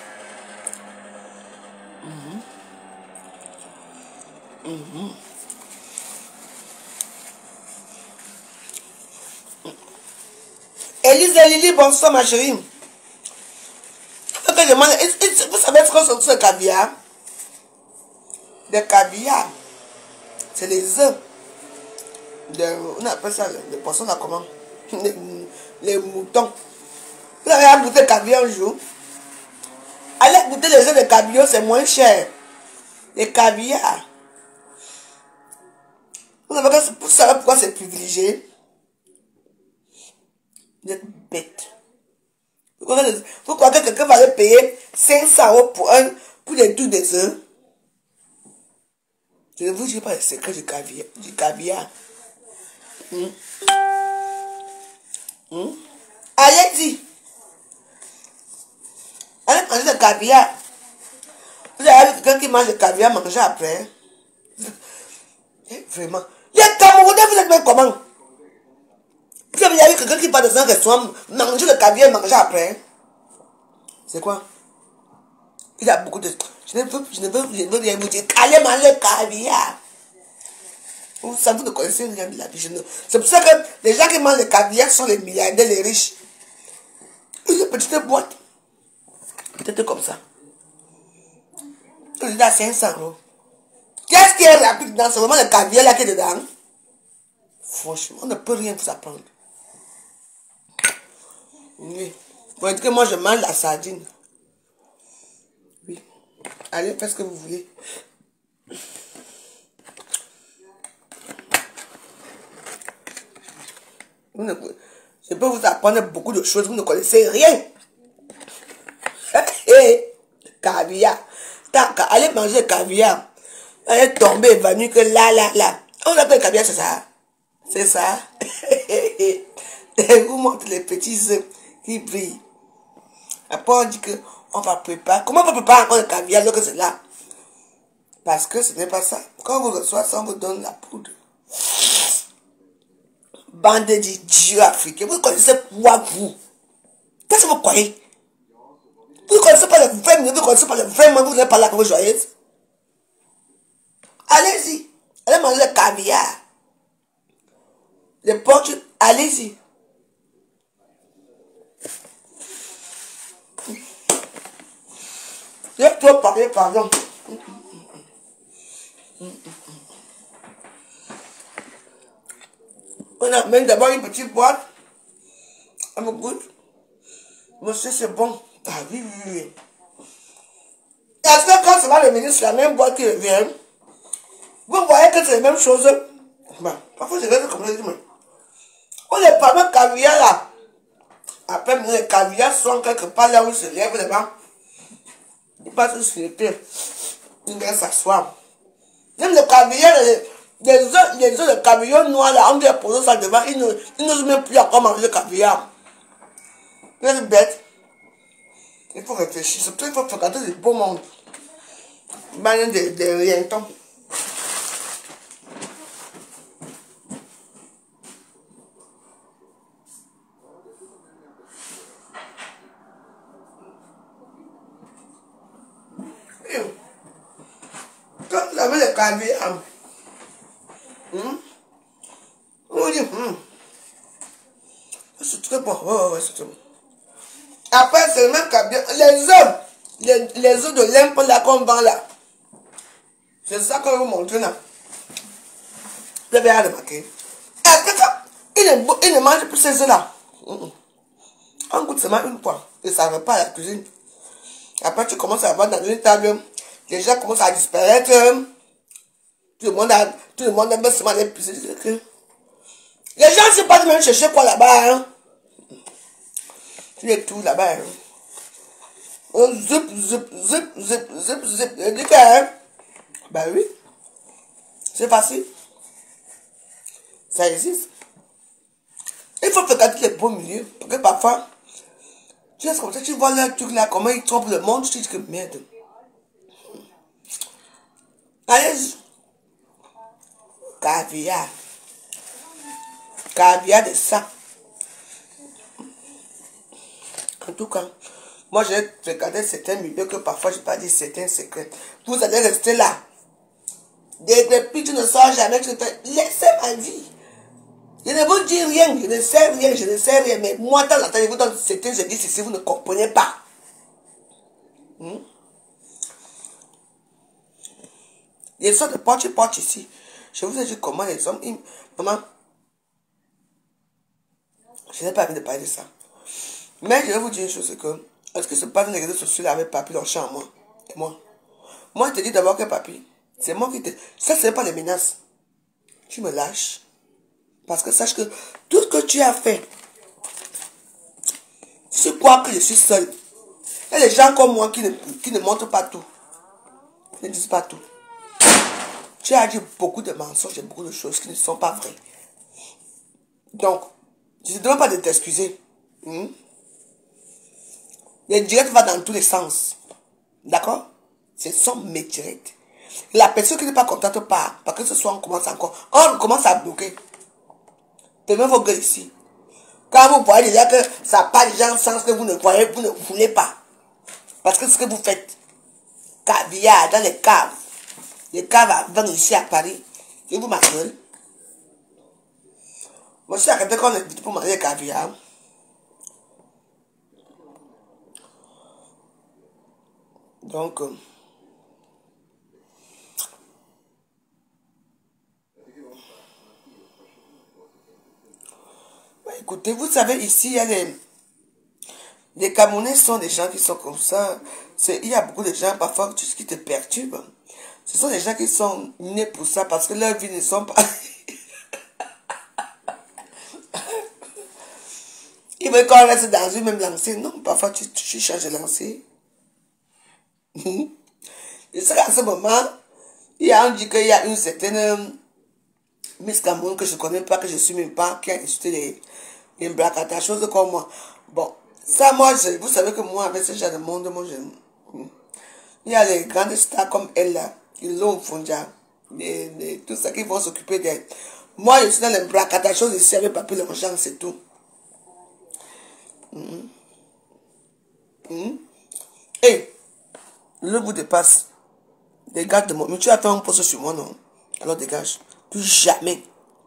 Mmh. Mmh. Élise et Lily, bonsoir ma chérie. Vous savez ce que c'est le caviar? Le caviar, c'est les œufs. De, on appelle ça les poissons là comment? Les, les moutons. Vous avez goûté le caviar un jour? Allez goûter les œufs de caviar, c'est moins cher. Les caviar. Vous savez pourquoi c'est privilégié? Vous êtes bête. Vous croyez que quelqu'un va aller payer cinq cents euros pour, un, pour les trucs des œufs? Je ne vous dis pas le secret du caviar. Du caviar. Hum. Hum. Allez-y. Allez manger le caviar. Vous avez vu quelqu'un qui mange le caviar manger après? Vraiment. Les Camerounais, vous êtes même comment? Vous avez vu quelqu'un qui va dans un restaurant manger le caviar et manger après? C'est quoi? Il y a beaucoup de... Je ne veux, je ne veux, je ne veux rien vous dire. Allez manger le caviar. Vous savez, vous ne connaissez rien de la vie. C'est pour ça que les gens qui mangent le caviar sont les milliardaires, les riches. Une petite boîte. Peut-être comme ça. Il est à cinq cents euros. Qu'est-ce qui est rapide dans ce moment? Le caviar là qui est dedans. Franchement, on ne peut rien vous apprendre. Oui. Vous dites que moi je mange la sardine. Oui. Allez, faites ce que vous voulez. Vous ne, je peux vous apprendre beaucoup de choses, vous ne connaissez rien. Hey, caviar. Allez manger le caviar. Allez tomber évanoui que là, là, là. On appelle le caviar, c'est ça. C'est ça. Vous montrez les petits œufs qui brillent. Après, on dit qu'on va préparer. Comment on peut préparer encore le caviar alors que c'est là? Parce que ce n'est pas ça. Quand vous recevez ça, on vous donne la poudre. Bande d'idiots africains. Vous connaissez quoi, vous? Qu'est-ce que vous croyez? Vous ne connaissez pas le vrai, vous ne connaissez pas le vrai monde, vous n'êtes pas là que vous joyeuse. Allez-y. Allez manger le caviar. Le porc, allez-y. J'ai trop parlé, pardon. On amène d'abord une petite boîte. On me goûte. Monsieur, c'est bon. Ah oui, oui, oui. Est-ce que quand ça va revenir sur la même boîte qui revient, vous voyez que c'est la même chose? Bah, parfois je reste comme ça, mais on les fameux caviar là. Après, les caviars sont quelque part là où ils se lèvent les mains. Ils passent sur le pied. Ils viennent s'asseoir. Même le caviar, les, les œufs, les œufs de caviar noirs là, on doit poser ça devant, ils n'osent même plus encore manger le caviar. Vous êtes bête. Il faut réfléchir, surtout il faut regarder les beaux mondes. Manière de, de rien temps. caviar. Hum? On dit, hum. C'est très bon. Oh, ouais, c'est très bon. Après, c'est le même caviar. Les œufs, les, les œufs de limpe là qu'on vend là. C'est ça qu'on vous montre là. Vous avez remarqué. Il ne, il ne mange plus ces œufs là. Hum. On goûte seulement une fois. Et ça ne va pas à la cuisine. Après, tu commences à voir dans une table. Les gens commencent à disparaître. Tout le monde a, tout le monde a seulement les pistes. Les gens ne savent pas même chercher quoi là-bas. Hein? Tu es tout là-bas. Hein? On zip, zip, zip, zip, zip, zip. Je dis que, hein? Ben oui. C'est facile. Ça existe. Il faut regarder les beaux milieux. Parce que parfois, tu es comme ça, tu vois leur truc là, comment ils trompent le monde, tu te dis que merde. Allez-y. Caviar. Caviar de ça. En tout cas, moi j'ai regardé certains milieux que parfois je n'ai pas dit certains secrets. Vous allez rester là. Depuis tu ne sors jamais, tu ne fais. Laissez ma vie. Je ne vous dis rien, je ne sais rien, je ne sais rien, mais moi dans la tête, je vous donne certains indices si vous ne comprenez pas. Hmm? Les sortes de porte-porte ici. Je vous ai dit comment les hommes... Ils... Maman, je n'ai pas envie de parler de ça. Mais je vais vous dire une chose, c'est que... Est-ce que ce pas dans les réseaux sociaux avec Papi dans le champ, moi et moi Moi, je te dis d'abord que Papi, c'est moi qui te... Ça, ce n'est pas les menaces. Tu me lâches. Parce que sache que tout ce que tu as fait, tu crois que je suis seul. Il y a des gens comme moi qui ne, qui ne montrent pas tout. Qui ne disent pas tout. Tu as dit beaucoup de mensonges et beaucoup de choses qui ne sont pas vraies. Donc, je ne te demande pas de t'excuser. Hmm? Les directs vont dans tous les sens. D'accord? Ce sont mes directs. La personne qui n'est pas contente part. Parce que ce soir, on commence encore. On commence à bloquer. Tenez vos gueules ici. Quand vous voyez déjà que ça part déjà en sens que vous ne voyez, vous ne voulez pas. Parce que ce que vous faites, caviar dans les caves. Les caves à vendre ici à Paris. Et vous m'appelez. Moi, je suis arrêté quand on est pour manger caviar. Donc, euh, bah, écoutez, vous savez, ici, il y a les... Les Camerounais sont des gens qui sont comme ça. Il y a beaucoup de gens, parfois, tout ce qui te perturbe. Ce sont des gens qui sont nés pour ça, parce que leurs vies ne sont pas... Ils veulent qu'on reste dans une même lancée. Non, parfois, tu, tu changes de lancée. Et c'est qu'à ce moment, il y a, on dit qu'il y a une certaine Miss Cameroun que je ne connais pas, que je ne suis même pas, qui a insulté les, les Blacata, chose comme moi. Bon, ça, moi, je, vous savez que moi, avec ce genre de monde, moi, je... Il y a les grandes stars comme elle, là, qui l'ont fondé, tout ça, qui vont s'occuper d'elle. Moi, je suis dans les Blacata, chose ici, avec Papi Longchamp, c'est tout. Mm. Mm. Et, le bout dépasse. Dégage de moi. Mais tu as fait un poste sur moi, non? Alors dégage. Plus jamais.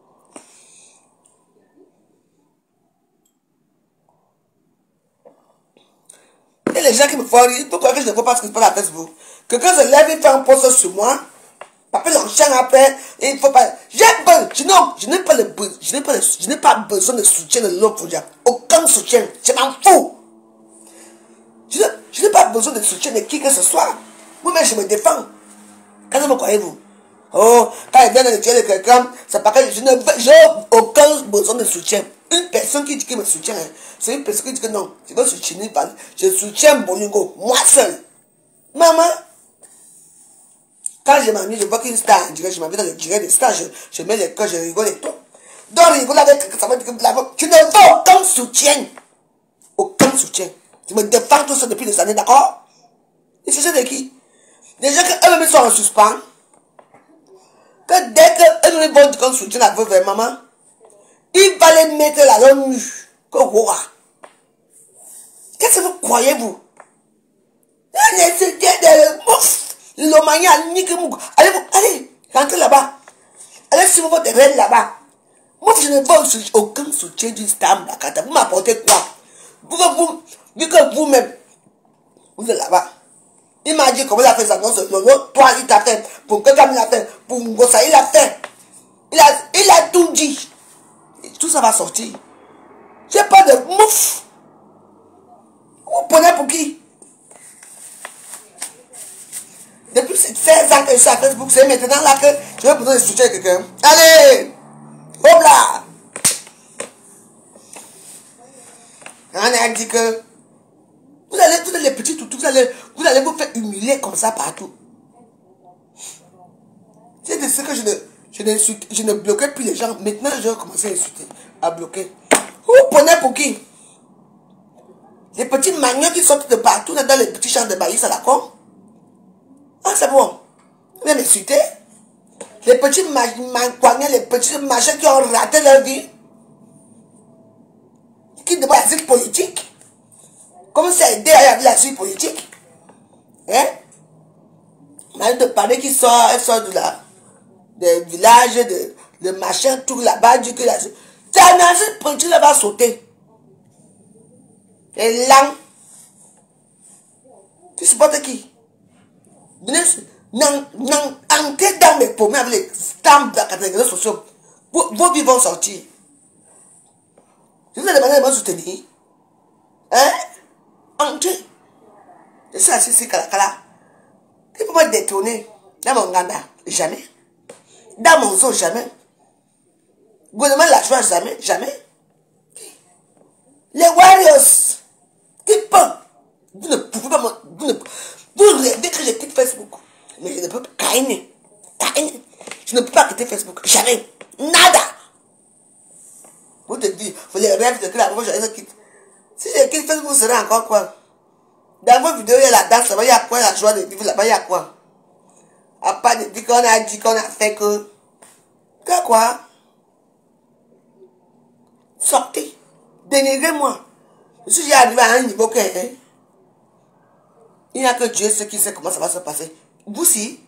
Et les gens qui me font rire, pourquoi que je ne vois pas ce qui se passe à Facebook? Quelqu'un se lève et fait un poste sur moi. Papi Longchamp après. Et il faut pas. J'ai besoin. Je, non, je n'ai pas le je n'ai pas le, je n'ai pas besoin de soutien de l'autre. Aucun soutien. Je m'en fous. Je, je n'ai pas besoin de soutien de qui que ce soit. Moi-même, je me défends. Quand me croyez-vous? Oh, quand il vient de tuer quelqu'un, c'est parce que je n'ai aucun besoin de soutien. Une personne qui dit qu'il me soutient, hein, c'est une personne qui dit que non, je veux soutenir, je soutiens Bolingo, moi seul. Maman, quand je m'amuse, je vois qu'une star, je m'amuse dans le direct des stars, je, je mets les cœurs, je rigole et tout. Donc, je rigole avec ça va dire que tu ne veux aucun soutien. Aucun soutien. Je me défends tout ça depuis des années, d'accord? Et c'est ça de qui? Des gens qui eux-mêmes sont en suspens. Que dès qu'eux-mêmes vont dire qu'on soutient la veuve et maman, il va les mettre la longue mue. Que quoi? Qu'est-ce que vous croyez, vous? Allez, vous, allez, allez, maximum votre reine là-bas. Moi, je ne veux aucun soutien d'une star Mbakata. Vous m'apportez quoi? Vous, vous, vu que vous-même, vous êtes là-bas. Il m'a dit comment il a fait ça. Non, toi, il t'a fait. Pour que il a fait. Pour Ngosa, il a fait. Il a, il a tout dit. Et tout ça va sortir. J'ai pas de mouf. Vous prenez pour qui? Depuis seize ans que je suis à Facebook, c'est maintenant là que je vais besoin de soutien à quelqu'un. Allez! Hop là! On a dit que vous allez, tous les petits toutous, vous allez, vous allez vous faire humilier comme ça partout. C'est de ce que je ne, je ne, je ne bloquais plus les gens. Maintenant, je vais commencer à insulter, à bloquer. Vous prenez pour qui? Les petits magnons qui sortent de partout dans les petits champs de maïs à la con. Ah, c'est bon. Vous allez m'insulter? Les petits manquoignons, les petits machins qui ont raté leur vie. Qui demandent l'asile politique. Comment ça aider à l'asile politique? Hein? Mal de parler qui sort, elle sort de là. Des villages, de, de machin, tout là-bas, du que l'asile. C'est un asile politique là-bas sauter. Et là, tu supportes qui? Venez, non, non, entrez dans mes pommes avec les stamps de la catégorie sociale. Vos, vos vies vont sortir. Je vous ai demandé de me soutenir. Hein? Entrez. Je suis assis ici, Kalakala. Tu peux pas détourner. Dans mon Ganda, jamais. Dans mon zoo, jamais. Gouvernement de la joie, jamais. Jamais. Les Warriors. Qui peut. Vous ne pouvez pas me. Vous, ne, vous rêvez que je quitte Facebook. Mais je ne peux pas. Kaine. Kaine. Je ne peux pas quitter Facebook. Jamais. Nada. Vous te dites, vous les rêves de que la je quitte. Si je quitte Facebook, vous serez encore quoi? Dans vos vidéos, il y a la danse là-bas, il y a quoi? La joie de vivre là-bas, il y a quoi? À part de dire qu'on a dit qu'on a fait que. Que quoi? Sortez. Dénigrez-moi. Si j'ai arrivé à un niveau que. Hein, il n'y a que Dieu sait qui sait comment ça va se passer. Vous si.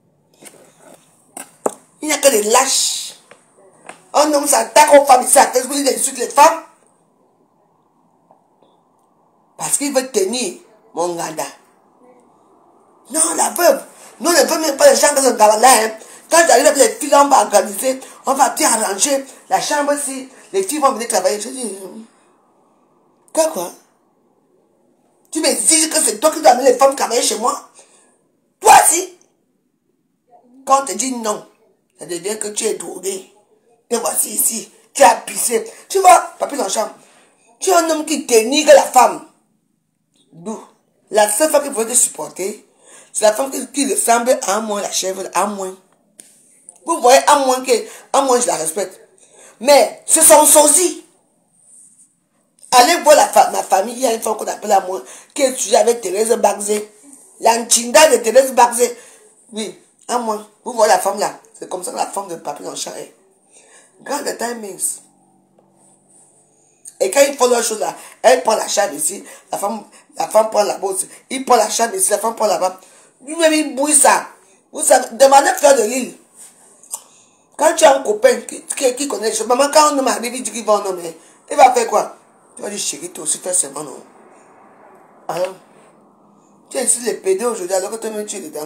Il n'y a que des lâches. Un homme s'attaque aux femmes ici à Facebook, il insulte les femmes. Parce qu'il veut tenir mon ganda. Non, la veuve. Nous ne veut même pas les gens dans ce gala-là. Hein. Quand j'arrive avec les filles, on va organiser, on va bien arranger la chambre ici. Les filles vont venir travailler. Je dis, quoi quoi? Tu m'exiges que c'est toi qui dois amener les femmes travailler chez moi? Toi si. Quand on te dit non, ça devient que tu es drogué. Et voici ici, tu as pissé. Tu vois, papier dans la chambre. Tu es un homme qui dénigre la femme. D'où? La seule femme qui veut te supporter, c'est la femme qui, qui ressemble à moins la chèvre, à moins. Vous voyez, à moins que, à moins je la respecte. Mais, c'est son sosie. Allez voir la fa ma famille, il y a une femme qu'on appelle à moi, qui est étudiée avec Thérèse Bagzé. L'antinda de Thérèse Bagzé. Oui, à moi. Vous voyez la femme là. C'est comme ça que la femme de papier dans le champ est. Grande the timings. Et quand il font leur chose là, elle prend la chambre ici, la femme, la femme prend la bosse, il prend la chambre ici, la femme prend là-bas. Lui-même il bouille ça. Vous savez, demandez à Fleur de Lille. Quand tu as un copain qui, qui, qui connaît les choses, maman, quand on homme arrive, il dit qu'il va en nommer, il va faire quoi? Tu vas dire, chérie, toi aussi fais seulement non. Alors, tu es ici les pédés aujourd'hui, alors que tu me tues dedans.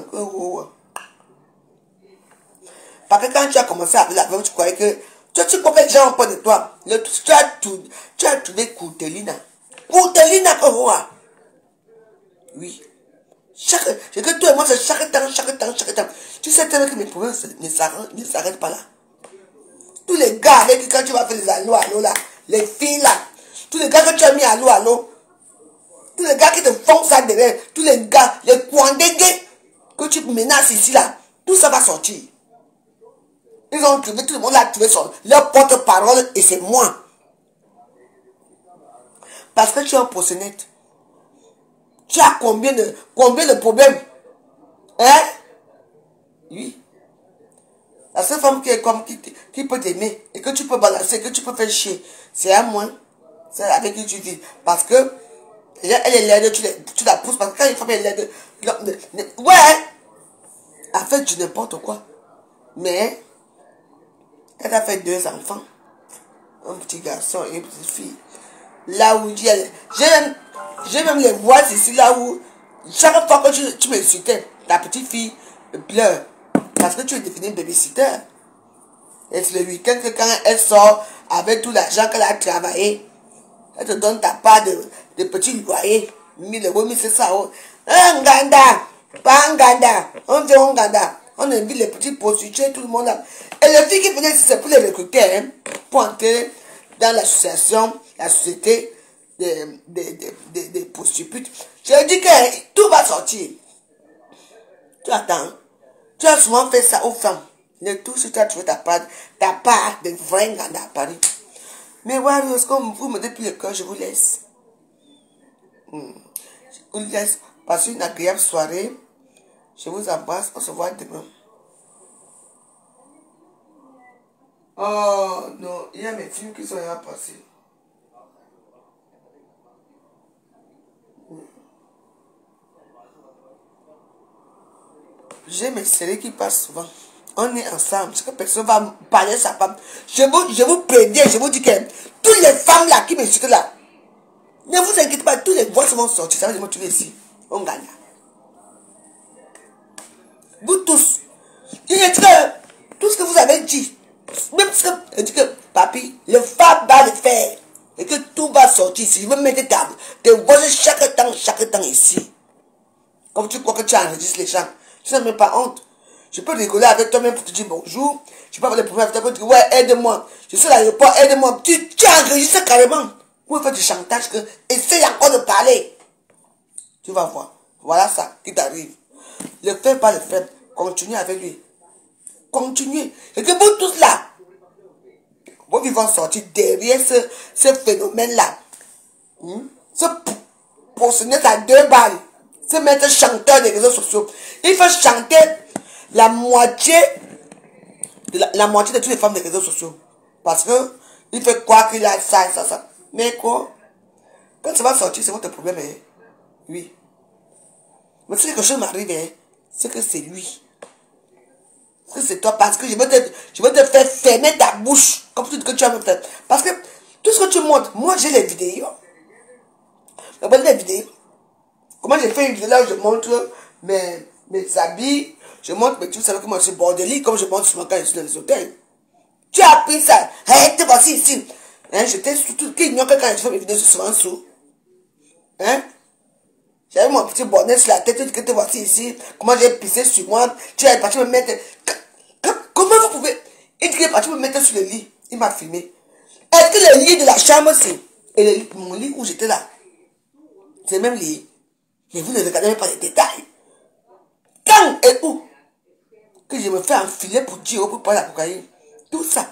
Parce que quand tu as commencé avec la femme, tu croyais que toi, tu crois que les gens ont peur de toi. Le, tu, as tout, tu as trouvé Courtelina. Courtelina, quoi? Oui. Chaque, c'est que toi et moi, c'est chaque temps, chaque temps, chaque temps. Tu sais tellement que mes problèmes ne s'arrêtent pas là. Tous les gars avec qui, quand tu vas faire les allo, allo là, les filles là, tous les gars que tu as mis allo, allo, tous les gars qui te font ça derrière, tous les gars, les coindégués que tu menaces ici là, tout ça va sortir. Ils ont trouvé, tout le monde a trouvé son, leur porte-parole et c'est moi. Parce que tu es un prosénète. Tu as combien de, combien de problèmes? Hein? Oui. La seule femme qui est comme, qui, qui peut t'aimer et que tu peux balancer, que tu peux faire chier, c'est à moi. C'est avec qui tu vis. Parce que, elle est laide, tu, tu la pousses. Parce que quand une femme est laide, ouais, elle fait du n'importe quoi. Mais, Elle a fait deux enfants. Un petit garçon et une petite fille. Là où j'ai même, j'ai même les voix ici, là où chaque fois que tu, tu me citais, ta petite fille pleure. Parce que tu es devenu babysitter. Et c'est le week-end que quand elle sort avec tout l'argent qu'elle a travaillé, elle te donne ta part de, de petits loyers. mille euros, mille cinq cents euros. Un Ganda, pas un Ganda. On dit un Ganda. On invite les petits prostituées, tout le monde. Là. Et les filles qui venaient ici, c'est pour les recruter, hein, pour entrer dans l'association, la société des, des, des, des, des prostituées. Je dis que tout va sortir. Tu attends. Tu as souvent fait ça aux femmes. Le tout, si tu as trouvé ta part, ta part de vrai Ganda à Paris. Mais Warriors, comme vous me dites le cœur, je vous laisse. Hmm. Je vous laisse passer une agréable soirée. Je vous embrasse. On se voit demain. Oh non, il y a mes films qui sont là passés. J'ai mes séries qui passent souvent. On est ensemble. Parce que personne va parler de sa femme. Je vous, je vous préviens, je vous dis que toutes les femmes là qui me suivent là, ne vous inquiétez pas, tous les voix vont sortir. Ça va me tuer ici. On gagne. Vous tous. Je dis que tout ce que vous avez dit, même ce que je dis que, papi, le femme va le faire. Et que tout va sortir ici. Je vais mettre des voix chaque temps, chaque temps ici. Comme tu crois que tu enregistres les gens. Tu n'as même pas honte. Je peux rigoler avec toi-même pour te dire bonjour. Je peux avoir des problèmes avec toi pour te dire, ouais, aide-moi. Je suis à l'aéroport, aide-moi. Tu, tu enregistres carrément. Pour faire du chantage, que essaye encore de parler. Tu vas voir. Voilà ça qui t'arrive. Le fais pas le faire. Continue avec lui. Continuez. Et que vous tous là, vos vies vont sortir derrière ce, ce phénomène-là. Hmm? Ce poursuivre à deux balles. Se mettre chanteur des réseaux sociaux. Il faut chanter la moitié de la, la moitié de toutes les femmes des réseaux sociaux. Parce que il fait croire qu'il a ça, ça, ça. Mais quoi? Quand ça va sortir, c'est votre problème, hein? Oui. Mais si quelque chose m'arrive, hein, c'est que c'est lui. C'est que c'est toi. Parce que je veux, te, je veux te faire fermer ta bouche. Comme tout ce que tu as me fait. Parce que tout ce que tu montres, moi j'ai les vidéos. Regardez les vidéos. Comment j'ai fait une vidéo là où je montre mes, mes habits, je montre mes trucs, ça veut que moi je suis bordélique, comme je montre souvent quand je suis dans les hôtels. Tu as pris ça, hey, te voici ici. Hein, j'étais surtout, qui ignore que quand je fais mes vidéos, je suis souvent sous. Hein? J'avais mon petit bonnet sur la tête, tu dis que te voici ici, comment j'ai pissé sur moi, tu es parti me mettre. Comment vous pouvez. Il dit qu'il est parti me mettre sur le lit, il m'a filmé. Est-ce que le lit de la chambre, c'est. Et le, mon lit où j'étais là, c'est le même lit. Mais vous ne regardez même pas les détails. Quand et où que je me fais enfiler pour dire pour prendre la cocaïne. Tout ça.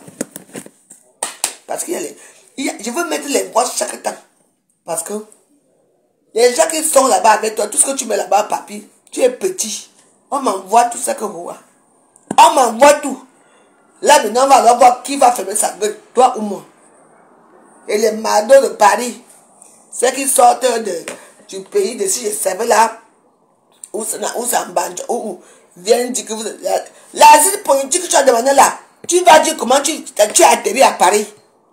Parce qu'il y a les. Il y a, je veux mettre les voix chaque temps. Parce que les gens qui sont là-bas avec toi, tout ce que tu mets là-bas, papy, tu es petit. On m'envoie tout ça que vous voyez. On m'envoie tout. Là maintenant, on va alors voir qui va fermer sa gueule, toi ou moi. Et les mardos de Paris, ceux qui sortent de. Du pays de si je savais là, où c'est en banjo, où viennent dire que vous êtes. L'asile politique que tu as demandé là, tu vas dire comment tu, tu as atterri à Paris.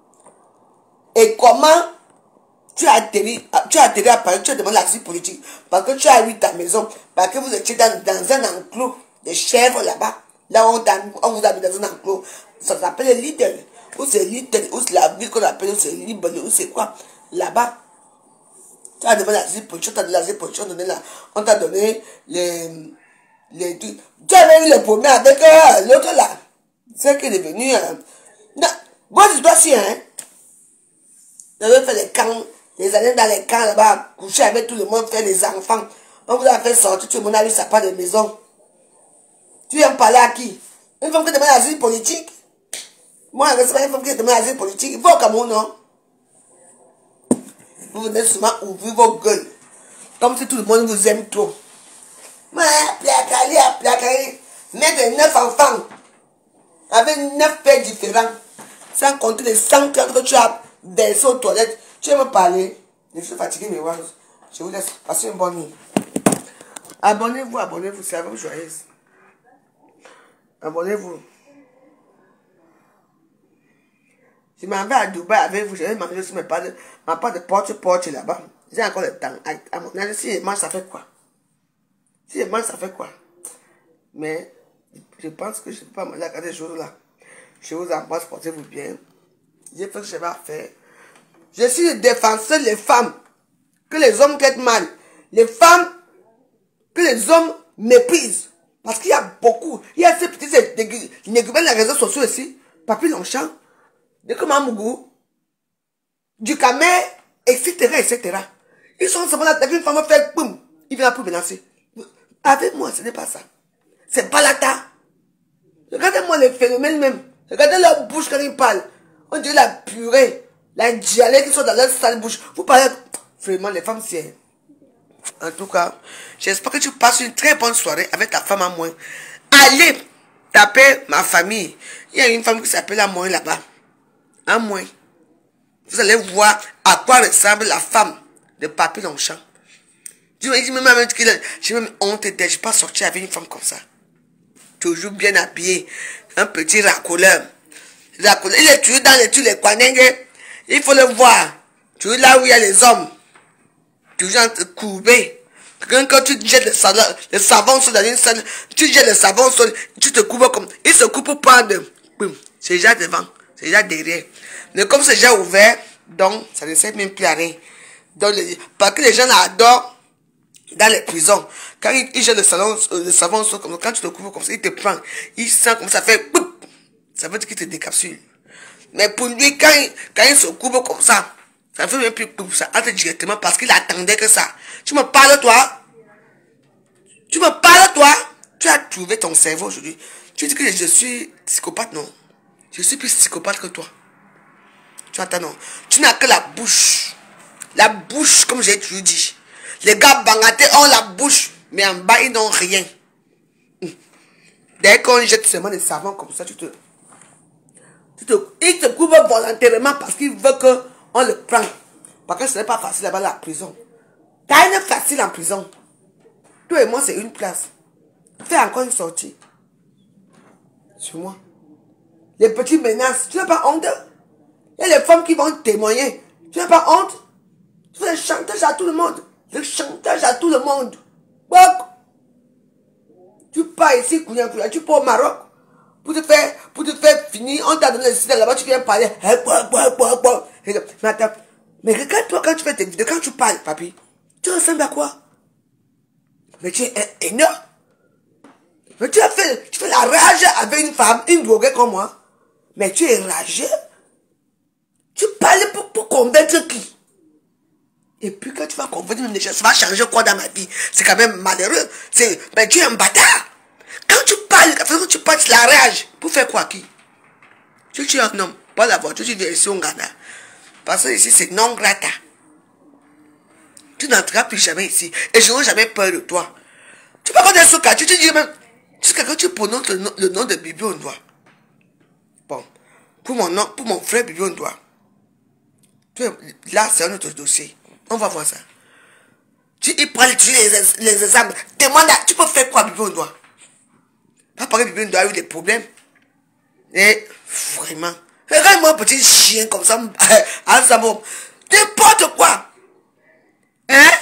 Et comment tu as atterri, tu as atterri à Paris, tu as demandé l'asile politique. Parce que tu as eu ta maison, parce que vous étiez dans, dans un enclos de chèvres là-bas. Là où on, on vous a mis dans un enclos. Ça s'appelle Lidl. Ou c'est Lidl, ou c'est la ville qu'on appelle, ou c'est Lidl, ou c'est quoi. Là-bas. Tu as demandé l'asile politique, tu as donné l'asile politique, on t'a donné les, les trucs. Tu avais eu le premier avec euh, l'autre là. C'est qui est devenu. Euh, non, bon, c'est toi aussi, hein. Tu avais fait les camps, les années dans les camps là-bas, coucher avec tout le monde, faire les enfants. On vous a fait sortir, tout le monde a eu sa part de maison. Tu viens parler à qui? Une femme qui demande l'asile politique? Moi, je ne sais pas une femme qui demande l'asile politique. Il faut au Cameroun, non? Vous venez souvent ouvrir vos gueules. Comme si tout le monde vous aime trop. Mais, plakali, plakali. Mettre neuf enfants. Avec neuf pères différents. Sans compter les cent trente que tu as versé aux toilettes. Tu veux me parler? Je suis fatigué, mes voix. Je vous laisse passer une bonne nuit. Abonnez-vous, abonnez-vous. C'est à vous joyeuse. Abonnez-vous. Je m'en vais à Dubaï avec vous, je vais manger sur mes pas de, ma part de porte-porte là-bas. J'ai encore le temps. À, à mon âge, si je mange, ça fait quoi? Si je mange, ça fait quoi? Mais je pense que je ne peux pas manger à des choses-là. Je vous embrasse, portez-vous bien. J'ai fait ce que je vais faire. Je suis le défenseur des femmes. Que les hommes traitent mal. Les femmes que les hommes méprisent. Parce qu'il y a beaucoup. Il y a ces petits négubins de les réseaux sociaux ici. Papi Longchamp. De Komamougou. Du Camer, et cetera et cetera. Ils sont seulement là. Une femme fait boum. Il vient pour menacer. Avec moi, ce n'est pas ça. C'est balata. Regardez-moi les phénomènes même. Regardez leur bouche quand ils parlent. On dirait la purée. La dialecte qui sont dans leur sale bouche. Vous parlez. Vraiment, les femmes, c'est. En tout cas, j'espère que tu passes une très bonne soirée avec ta femme à moi. Allez taper ma famille. Il y a une femme qui s'appelle à moi là-bas. À moi. Vous allez voir à quoi ressemble la femme de Papi Longchamp. Je me dis même que j'ai même honte d'être. Je ne suis pas sorti avec une femme comme ça. Toujours bien habillé. Un petit racoleur. Racoleur. Il est toujours dans les tous les coiningues. Il faut le voir. Toujours là où il y a les hommes. Toujours courbé. Quand tu jettes le savon, le savon sur une salle, tu jettes le savon sur, tu te coupes comme, il se coupe pas de, c'est déjà devant, c'est déjà derrière. Mais comme c'est déjà ouvert, donc, ça ne sert même plus à rien. Donc, les, parce que les gens adorent, dans les prisons, quand ils, ils jettent le, salon, le savon sur, comme, quand tu te coupes comme ça, il te prend, il sent comme ça fait, ça veut dire qu'il te décapsule. Mais pour lui, quand il, quand il se coupe comme ça, ça fait même plus pour ça, entre directement parce qu'il attendait que ça. Tu me parles, toi? Tu me parles, toi? Tu as trouvé ton cerveau aujourd'hui. Tu dis que je suis psychopathe, non? Je suis plus psychopathe que toi. Tu attends, non? Tu n'as que la bouche. La bouche, comme j'ai toujours dit. Les gars bangatés ont la bouche, mais en bas, ils n'ont rien. Dès qu'on jette seulement des savons comme ça, tu te... Tu te ils te couvrent volontairement parce qu'ils veulent que on le prend. Parce que ce n'est pas facile là-bas la prison. T'as une facile en prison. Toi et moi, c'est une place. Fais encore une sortie. Sur moi. Les petits menaces. Tu n'as pas honte? Il y a les femmes qui vont témoigner. Tu n'as pas honte? Tu fais le chantage à tout le monde. Le chantage à tout le monde. Bok. Tu pars ici, tu pars au Maroc. Pour te faire, pour te faire finir, on t'a donné le site là-bas, tu viens parler. Mais attends, mais regarde-toi quand tu fais tes vidéos, quand tu parles, papi, tu ressembles à quoi? Mais tu es énorme. Mais tu as fait, tu fais la rage avec une femme, une droguée comme moi. Mais tu es rageux. Tu parles pour, pour convaincre qui? Et puis quand tu vas convaincre les gens, ça va changer quoi dans ma vie? C'est quand même malheureux. C'est, mais tu es un bâtard. Quand tu parles, quand tu parles, la rage. Pour faire quoi qui? Tu es un homme, pas la voiture, tu viens ici au Ghana. Parce que ici, c'est non grata. Tu n'entreras plus jamais ici. Et je n'aurai jamais peur de toi. Tu peux connaître ce cas, tu te dis même, jusqu'à quand tu prononces le nom, le nom de Bibi Ondoa. Bon, pour mon nom, pour mon frère Bibi Ondoa. Là, c'est un autre dossier. On va voir ça. Tu y prends les, les, les examens. Demande à, tu peux faire quoi Bibi Ondoa? Pas parce que Bibi Ondoa a eu des problèmes. Et vraiment. Regarde-moi un petit chien comme ça. N'importe quoi. Hein?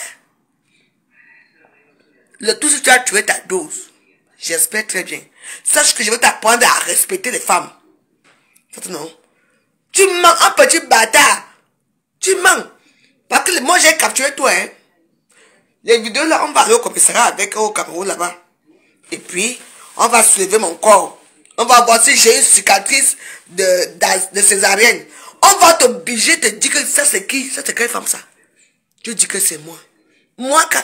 Le tout si tu as tué ta dose. J'espère très bien. Sache que je vais t'apprendre à respecter les femmes. Non. Tu mens, un petit bâtard. Tu mens. Parce que moi j'ai capturé toi. Hein. Les vidéos là, on va aller au commissariat avec au Cameroun là-bas. Et puis, on va soulever mon corps. On va voir si j'ai une cicatrice de, de, de césarienne. On va t'obliger de te dire que ça c'est qui? Ça c'est quelle femme ça? Tu dis que c'est moi. Moi quand?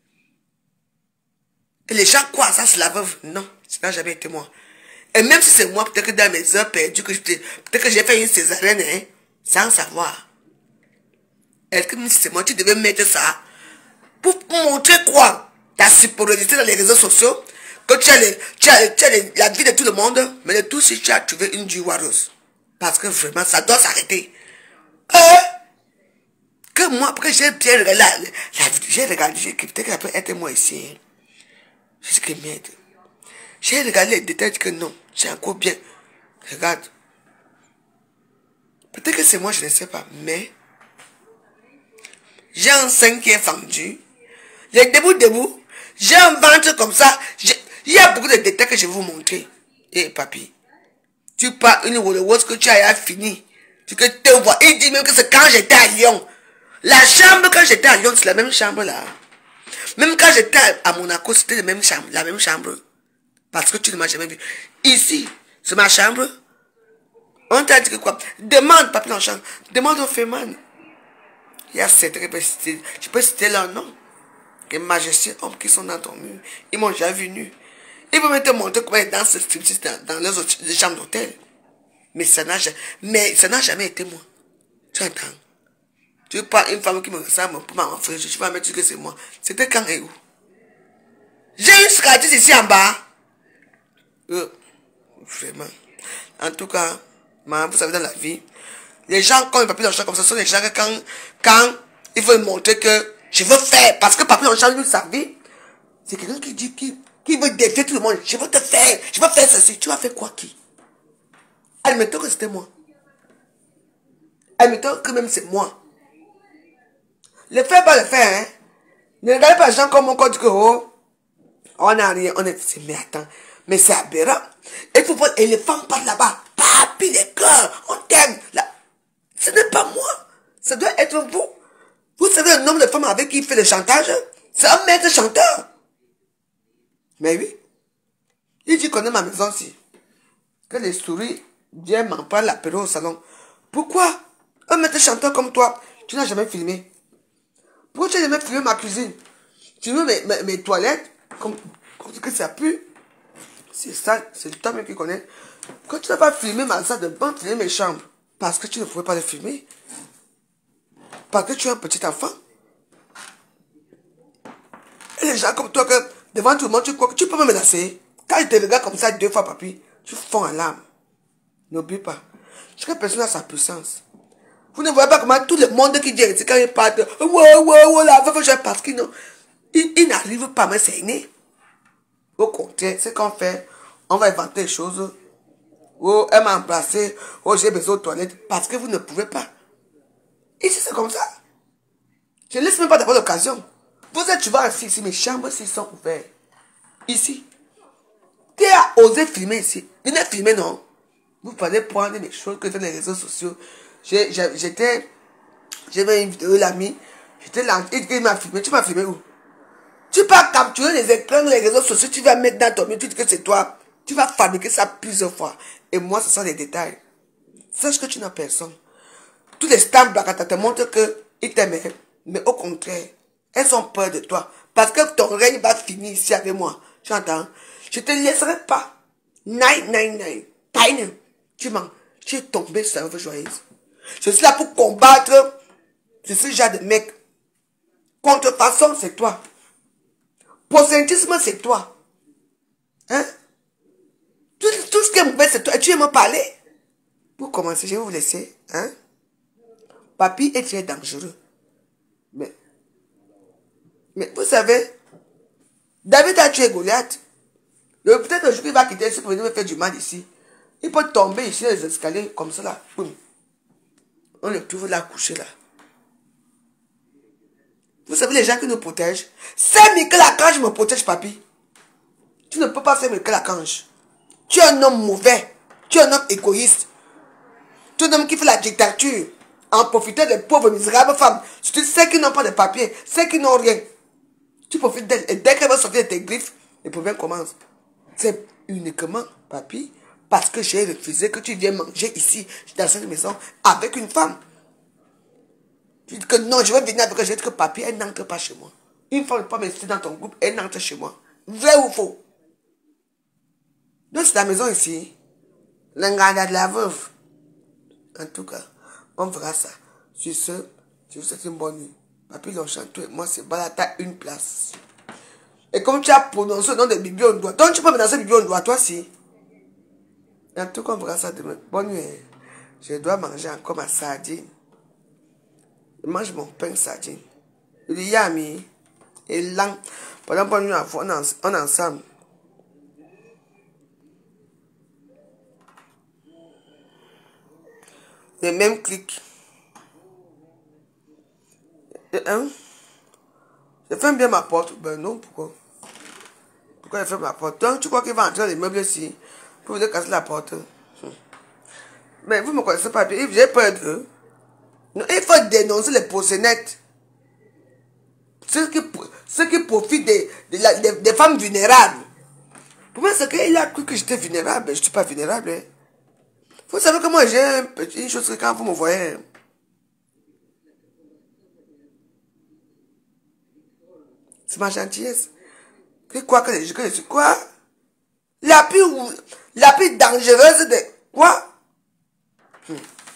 Et les gens quoi? Ça c'est la veuve? Non, ça n'a jamais été moi. Et même si c'est moi, peut-être que dans mes heures perdues, peut-être que j'ai fait une césarienne, hein, sans savoir. Est-ce que même si c'est moi, tu devais mettre ça pour montrer quoi? Ta supériorité dans les réseaux sociaux, que tu as, les, tu as, tu as les, la vie de tout le monde, mais le tout si tu as trouvé une Juwaros. Parce que vraiment, ça doit s'arrêter. Euh, que moi, après j'ai bien regardé la, la vidéo, j'ai regardé, j'ai peut-être qu'elle peut être moi ici. Hein. Je sais que merde. J'ai regardé les détails que non, c'est encore bien. Regarde. Peut-être que c'est moi, je ne sais pas, mais j'ai un sein qui est fendu. J'ai debout, debout. J'ai un ventre comme ça. Il y a beaucoup de détails que je vais vous montrer. Et papy, tu parles une Rolls que tu as fini. Tu que te vois. Il dit même que c'est quand j'étais à Lyon. La chambre quand j'étais à Lyon, c'est la même chambre là. Même quand j'étais à Monaco, c'était la même chambre. La même chambre. Parce que tu ne m'as jamais vu. Ici, c'est ma chambre. On t'a dit que quoi? Demande, papy Longchamp. Demande au Féman. Il y a certains qui peuvent citer. Je peux citer leur nom. Les majestueux hommes qui sont dans ton mur. Ils m'ont déjà vu nu. Ils vont même te montrer comment ils dansent dans, dans les autres les chambres d'hôtel. Mais ça n'a jamais, mais ça n'a jamais été moi. Tu entends? Tu parles une femme qui me ressemble pour m'enfrer. Je vais me dire que c'est moi. C'était quand et où? J'ai une cicatrice ici en bas. Euh, vraiment. En tout cas, vous savez dans la vie, les gens, quand ils papy Longchamp comme ça, ce sont les gens que quand, quand il faut montrer que je veux faire, parce que papy Longchamp, lui, sa vie, c'est quelqu'un qui dit, qui, qui veut défier tout le monde. Je veux te faire, je veux faire ceci. Tu as fait quoi qui? Admettons que c'était moi. Admettons que même c'est moi. Le faire, pas le faire, hein. Ne regardez pas les gens comme mon code que, oh, on n'a rien, on est, mais attends, mais c'est aberrant. Et faut voir, et les femmes partent là-bas. Papi, les cœurs, on t'aime. Là. Ce n'est pas moi. Ça doit être vous. Vous savez le nombre de femmes avec qui il fait le chantage? C'est un maître chanteur. Mais oui. Il dit qu'on est ma maison aussi. Que les souris viennent m'en prendre l'apéro au salon. Pourquoi? Un maître chanteur comme toi, tu n'as jamais filmé. Pourquoi tu n'as jamais filmé ma cuisine? Tu veux mes, mes, mes toilettes? Comme, comme que ça pue. C'est ça, c'est toi même qui connais. Quand tu n'as pas filmé ma salle de bain, filmer mes chambres. Parce que tu ne pouvais pas les filmer. Parce que tu es un petit enfant. Et les gens comme toi, que devant tout le monde, tu crois que tu peux me menacer. Quand je te regarde comme ça deux fois, papy, tu fonds en larmes. N'oublie pas. Chaque personne a sa puissance. Vous ne voyez pas comment tout le monde qui dit, quand ils partent, wow, wow, wow, la veuve, parce qu'ils ils, ils n'arrivent pas à me saigner. Au contraire, ce qu'on fait, on va inventer des choses. Oh, elle m'a embrassé. Oh, j'ai besoin de toilettes. Parce que vous ne pouvez pas. Ici, c'est comme ça. Je ne laisse même pas d'avoir l'occasion. Vous êtes, tu vois, ici, mes chambres ici sont ouvertes. Ici. Qui a osé filmer ici? Venez filmer, non? Vous pouvez prendre des choses que dans les réseaux sociaux. J'étais, j'avais une vidéo, l'ami. J'étais là, il m'a filmé. Tu m'as filmé où? Tu vas capturer les écrans dans les réseaux sociaux, tu vas mettre dans ton mur, tu dis que c'est toi. Tu vas fabriquer ça plusieurs fois. Et moi, ce sont des détails. Sache que tu n'as personne. Tous les stamps Blacata te montrent qu'ils t'aiment. Mais au contraire, elles ont peur de toi. Parce que ton règne va finir ici avec moi. Tu entends? Je ne te laisserai pas. Nine, nine, nine. Paine. Tu mens. Tu es tombé sur la veuve joyeuse. Je suis là pour combattre. Je suis genre de mec. Contrefaçon, c'est toi. Prosélytisme, c'est toi. Hein? Tout, tout ce qui est mauvais, c'est toi. Tu veux me parler? Pour commencer, je vais vous laisser. Hein? Papy est très dangereux. Mais, mais vous savez, David a tué Goliath. Peut-être le jour qu'il va quitter ici pour venir me faire du mal ici. Il peut tomber ici dans les escaliers comme ça là. Boum. On le trouve là couché là. Vous savez les gens qui nous protègent. C'est Michel Archange me protège, papy. Tu ne peux pas faire Michel Archange. Tu es un homme mauvais. Tu es un homme égoïste. Tu es un homme qui fait la dictature. En profitant des pauvres misérables femmes. Surtout celles qui n'ont pas de papier. Celles qui n'ont rien. Tu profites d'elles. Et dès qu'elles vont sortir de tes griffes, les problèmes commencent. C'est uniquement, papy, parce que j'ai refusé que tu viennes manger ici, dans cette maison, avec une femme. Tu dis que non, je vais venir avec elle. Je dis que papy, elle n'entre pas chez moi. Une femme ne peut pas m'inviter dans ton groupe, elle n'entre chez moi. Vrai ou faux? Donc c'est la maison ici. L'engagement de la veuve. En tout cas, on verra ça. Sur ce, je vous souhaite une bonne nuit. Papy Longchamp, toi et moi, c'est Balata une place. Et comme tu as prononcé le nom de Bibi Ondoa, donc tu peux menacer Bibi Ondoa, toi aussi. En tout cas, on verra ça demain. Bonne nuit. Je dois manger encore ma sardine. Je mange mon pain sardine. Il y a mis. Et là, pendant bonne nuit, on est ensemble. les mêmes clics. Et hein? Je ferme bien ma porte. Ben non, pourquoi? Pourquoi je ferme ma porte? Donc, tu crois qu'il va entrer dans les meubles ici pour vous casser la porte? Mais vous ne me connaissez pas bien. J'ai peur d'eux. Il faut dénoncer les proxénètes. Ceux qui, ceux qui profitent des, des, des, des femmes vulnérables. Pour moi, c'est qu'il a cru que j'étais vulnérable. Je ne suis pas vulnérable. Hein. Vous savez que moi, j'ai un petit, une chose que quand vous me voyez... C'est ma gentillesse. Que quoi que je, que je suis quoi? La plus, la plus dangereuse de... Quoi? hmm.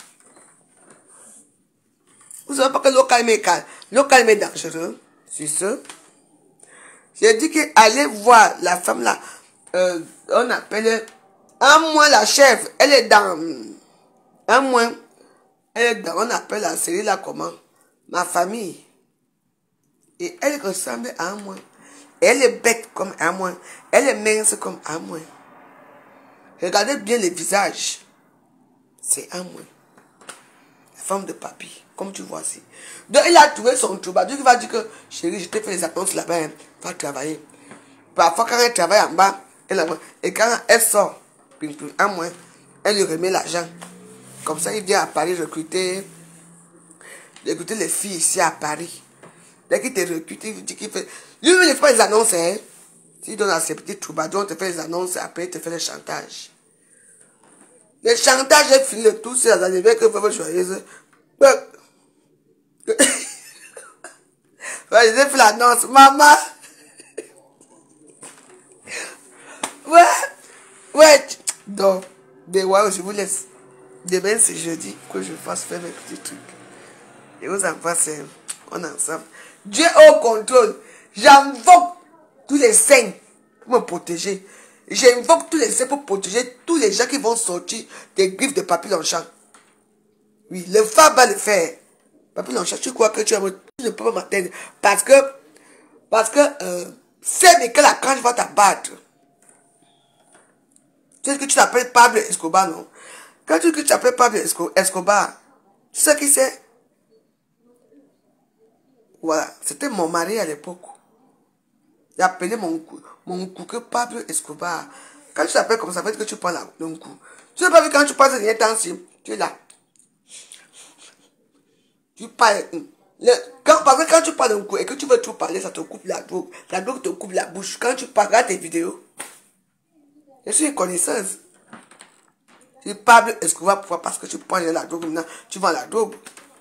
Vous savez pas que le calme est calme. Le calme est dangereux. C'est ça. J'ai dit que allez voir la femme là. Euh, on appelle... Un mois la chèvre. Elle est dans... Un mois. Elle est dans... On appelle la série là comment? Ma famille. Et elle ressemble à un mois. Elle est bête comme un mois. Elle est mince comme un mois. Regardez bien les visages. C'est un mois. La femme de papy, comme tu vois ici. Donc il a trouvé son troubadour qui va dire que chérie, je t'ai fait les annonces là-bas, hein, va travailler. Parfois quand elle travaille en bas, elle et quand elle sort, un mois, elle lui remet l'argent. Comme ça, il vient à Paris recruter, recruter les filles ici à Paris. Dès qu'il te recrute, il dit qu'il fait... Lui, il ne fait pas les annonces, hein. S'il donne à ses petits troubadours, on te fait les annonces, après il te fait le chantage. Le chantage est fini de tout, c'est la anniversaire que vous joyeuse. Ouais. Ouais, j'ai fait l'annonce, maman. Ouais. Ouais. Donc, des ouais, je vous laisse. Demain, c'est jeudi que je fasse faire mes petits trucs. Et vous en passez, on est ensemble. Dieu au contrôle. J'invoque tous les saints pour me protéger. J'invoque tous les saints pour protéger tous les gens qui vont sortir des griffes de Papy Longchamp. Oui, le phare va le faire. Papy Longchamp, tu crois que tu, as, tu ne peux pas m'atteindre. Parce que, parce que, euh, c'est que la cranche va t'abattre. Tu sais que tu t'appelles Pablo Escobar, non? Quand tu dis que tu t'appelles Pablo Escobar, tu sais qui c'est? Voilà, c'était mon mari à l'époque. Il a appelé mon, mon coup que Pablo Escobar. Quand tu t'appelles comme ça, ça veut dire que tu prends un coup. Tu n'as pas vu quand tu passes rien temps, tu es là. Tu parles. Le, quand, parce que quand tu parles d'un coup et que tu veux tout parler, ça te coupe la drogue. La drogue te coupe la bouche. Quand tu parles tes vidéos, je suis une connaisseuse. Tu Pablo Escobar, pourquoi? Parce que tu prends la drogue maintenant, tu vends la drogue.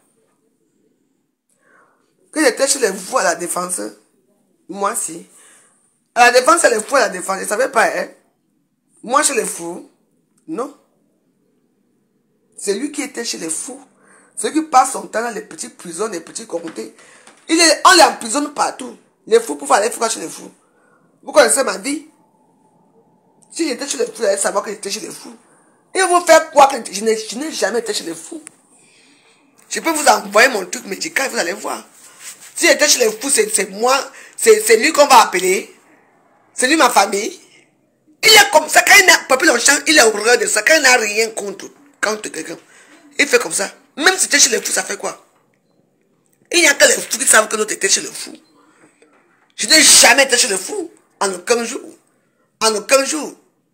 Que j'étais chez les fous à la défense, moi si. À la défense, c'est les fous à la défense. Je ne savais pas, hein. Moi, chez les fous, non. C'est lui qui était chez les fous. Celui qui passe son temps dans les petites prisons, les petits comtés. Il est, on les emprisonne partout. Les fous, pour aller faire chez les fous. Vous connaissez ma vie? Si j'étais chez les fous, vous allez savoir que j'étais chez les fous. Et vous faire croire que je n'ai jamais été chez les fous. Je peux vous envoyer mon truc médical, vous allez voir. Si j'étais chez les fous, c'est moi, c'est lui qu'on va appeler. C'est lui ma famille. Il est comme ça, quand il n'a pas pu l'enchant, il est horreur de ça. Quand il n'a rien contre, contre quelqu'un, il fait comme ça. Même si tu es chez les fous, ça fait quoi? Il n'y a que les fous qui savent que l'autre était chez le fou. Je n'ai jamais été chez le fou. En aucun jour. En aucun jour.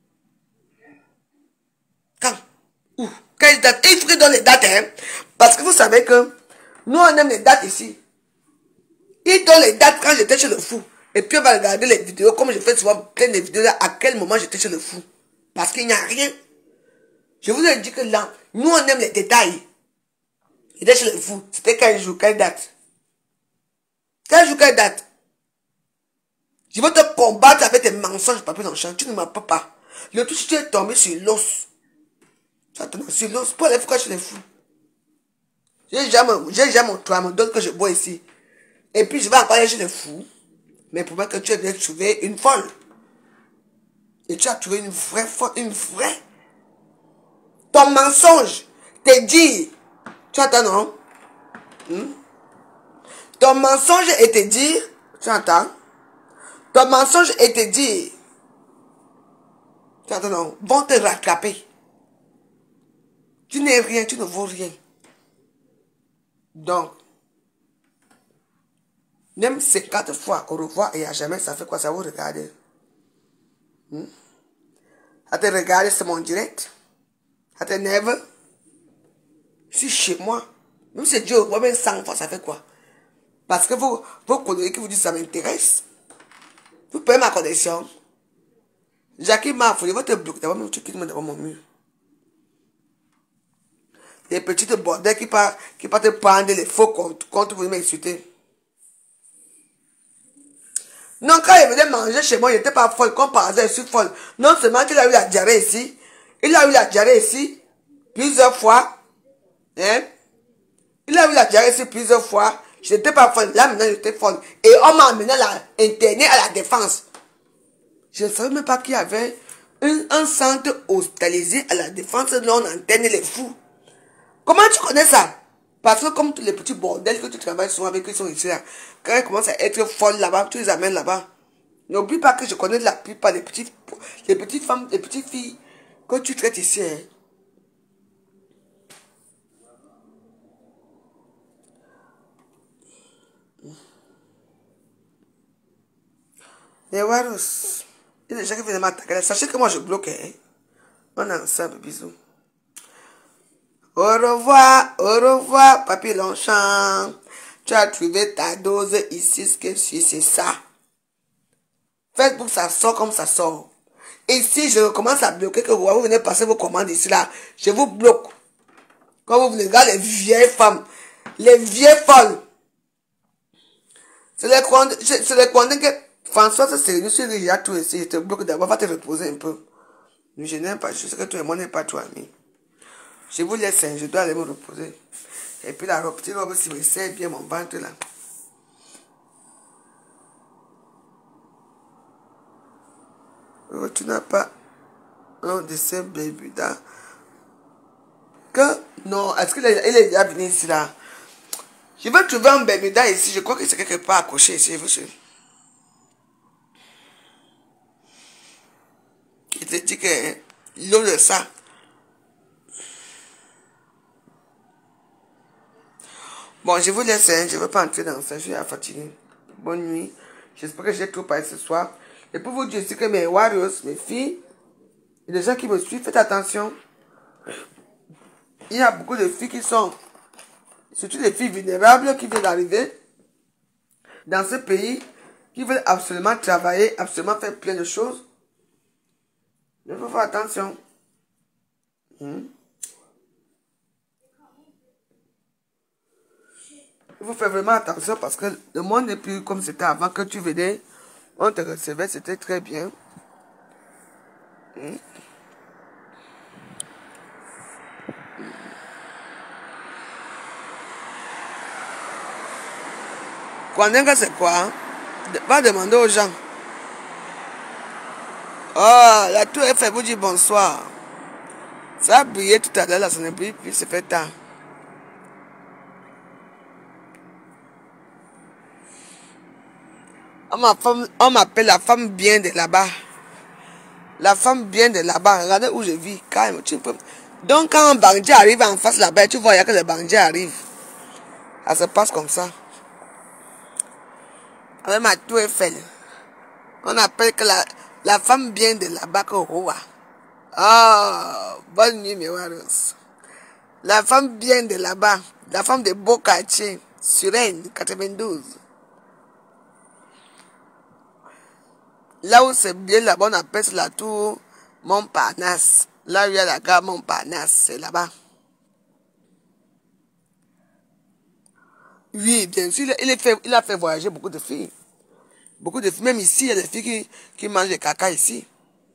Quand? Où? Quelle date? Il faut qu'il donne les dates, hein. Parce que vous savez que nous, on aime les dates ici. Il donne les dates quand j'étais chez le fou. Et puis on va regarder les vidéos, comme je fais souvent plein de vidéos là, à quel moment j'étais chez le fou. Parce qu'il n'y a rien. Je vous ai dit que là, nous on aime les détails. J'étais chez le fou. C'était quel jour, quelle date? Quel jour, quelle date? Je veux te combattre avec tes mensonges, Papy Longchamp. Tu ne m'appelles pas. Le tout, si tu es tombé sur l'os. Tu es tombé sur l'os. Pour aller faire chez les fous. J'ai jamais, j'ai jamais mon train, donc que je bois ici. Et puis je vais encore aller chez les fous. Mais pour moi que tu as bien trouvé une folle. Et tu as trouvé une vraie folle, une vraie. Ton mensonge te dit. Tu entends, non? Hmm? Ton mensonge est te dire. Tu entends? Ton mensonge est te dire. Tu entends, non? Vont te rattraper. Tu n'es rien, tu ne vaux rien. Donc, même cinquante fois au revoir et à jamais, ça fait quoi? Ça vous regarder. Hmm? À te regarder, c'est mon direct. À te nerveux. Je suis chez moi. Même si Dieu voit même cent fois, ça fait quoi? Parce que vos, vos collègues qui vous disent ça m'intéresse. Vous payez ma connexion. Jackie m'a foulé, votre bloc d'abord, même tu quittes devant mon mur. Les petites bordels qui partent qui part te prendre les faux comptes quand vous m'insulter. Non, quand il venait manger chez moi, il n'était pas folle. Comme par hasard, je suis folle. Non seulement qu'il a eu la diarrhée ici, il a eu la diarrhée ici plusieurs fois. Hein? Il a eu la diarrhée ici plusieurs fois. Je n'étais pas folle. Là, maintenant, j'étais folle. Et on m'a amené à la, interné à la défense. Je ne savais même pas qu'il y avait un, un centre hospitalisé à la défense. Là, on interne les fous. Comment tu connais ça? Parce que comme tous les petits bordels que tu travailles souvent avec, ils sont ici là. Quand ils commencent à être folles là-bas, tu les amènes là-bas. N'oublie pas que je connais la plupart des petites, les petites femmes, les petites filles que tu traites ici. Hein. Les Warros, il y a des gens qui viennent m'attaquer. Sachez que moi je bloque. Hein. On est ensemble, bisous. Au revoir, au revoir, Papy Longchamp. Tu as trouvé ta dose ici, ce que c'est ça. Facebook, ça sort comme ça sort. Et si je commence à bloquer, que vous, vous venez passer vos commandes ici, là, je vous bloque. Quand vous venez, regarder les vieilles femmes, les vieilles folles. C'est les condamnés que François, c'est nous, c'est déjà tout ici. Je te bloque d'abord, va te reposer un peu. Je n'aime pas, je sais que toi et moi n'est pas toi, ami. Je vous laisse, je dois aller me reposer. Et puis la petite robe, si me sert bien mon ventre là. Oh, tu n'as pas un de ces bébés là. Que non, est-ce qu'il est, il est déjà venu ici là? Je vais trouver un bébé là ici. Je crois que c'est quelque part accroché ici. Vous savez. Il te dit que l'eau de ça. Bon, je vous laisse, hein. Je ne veux pas entrer dans ça, je suis fatigué. Bonne nuit. J'espère que j'ai tout parlé ce soir. Et pour vous dire aussi que mes warriors, mes filles, et les gens qui me suivent, faites attention. Il y a beaucoup de filles qui sont, surtout les filles vulnérables qui viennent d'arriver dans ce pays, qui veulent absolument travailler, absolument faire plein de choses. Il faut faire attention. Hmm. Il faut faire vraiment attention parce que le monde n'est plus comme c'était avant que tu venais. On te recevait, c'était très bien. Hmm. Kwanenga, c'est quoi? Hein? Va demander aux gens. Oh, la tour Eiffel vous dit bonsoir. Ça a brillé tout à l'heure, là, ça ne brille plus, c'est fait tard. On m'appelle la femme bien de là-bas. La femme bien de là-bas. Regardez où je vis. Calme. Tu peux... Donc quand un bandit arrive en face là-bas, tu vois, il y a que le bandit arrive. Ça se passe comme ça. Avec ma tour Eiffel. On appelle que la, la femme bien de là-bas que roi. Oh, bonne nuit mes warriors. La femme bien de là-bas. La femme de beau quartier. Suresnes, quatre-vingt-douze. Là où c'est bien là-bas, on appelle la tour Montparnasse. Là où il y a la gare Montparnasse, c'est là-bas. Oui, bien sûr, il a, fait, il a fait voyager beaucoup de filles. Beaucoup de filles. Même ici, il y a des filles qui, qui mangent le caca ici.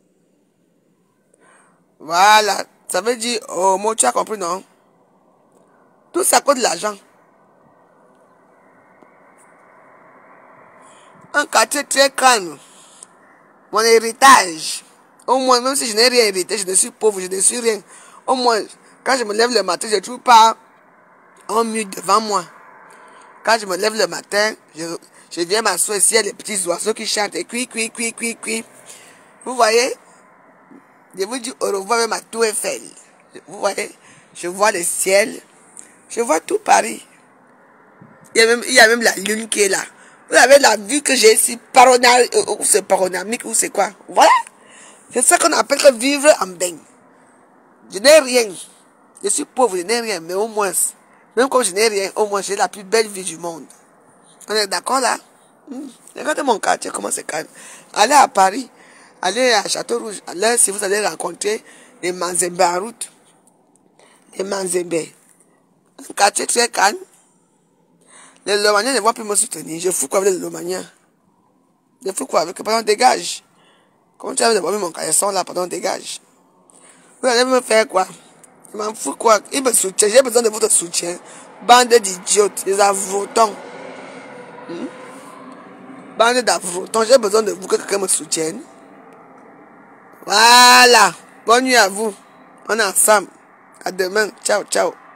Voilà. Ça veut dire, oh, moi, tu as compris, non? Tout ça coûte de l'argent. Un quartier très calme. Mon héritage. Au moins, même si je n'ai rien hérité, je ne suis pauvre, je ne suis rien. Au moins, quand je me lève le matin, je ne trouve pas un mur devant moi. Quand je me lève le matin, je, je viens m'asseoir ici, il y a les petits oiseaux qui chantent et cuit, cuit, cuit, cuit, cuit. Vous voyez? Je vous dis au revoir avec ma tour Eiffel. Vous voyez? Je vois le ciel. Je vois tout Paris. Il y a même, il y a même la lune qui est là. Vous avez la vue que j'ai ici, paronamique, ou c'est paronamique, ou c'est quoi? Voilà. C'est ça qu'on appelle que vivre en bain. Je n'ai rien. Je suis pauvre, je n'ai rien, mais au moins, même quand je n'ai rien, au moins j'ai la plus belle vie du monde. On est d'accord là? Hmm. Regardez mon quartier, comment c'est calme. Allez à Paris, allez à Château-Rouge, allez si vous allez rencontrer les Manzembe en route. Les Manzembe. Un quartier très calme. Les Lomaniens ne vont plus me soutenir. Je fous quoi avec les Lomaniens? Je fous quoi avec eux? Pardon, dégage. Comment tu as d'abord mis mon caleçon là? Pardon, dégage. Vous allez me faire quoi? Je m'en fous quoi? Ils me soutiennent. J'ai besoin de votre soutien. Bande d'idiotes, des avotants. Hmm? Bande d'avotants. J'ai besoin de vous que quelqu'un me soutienne. Voilà. Bonne nuit à vous. On est ensemble. À demain. Ciao, ciao.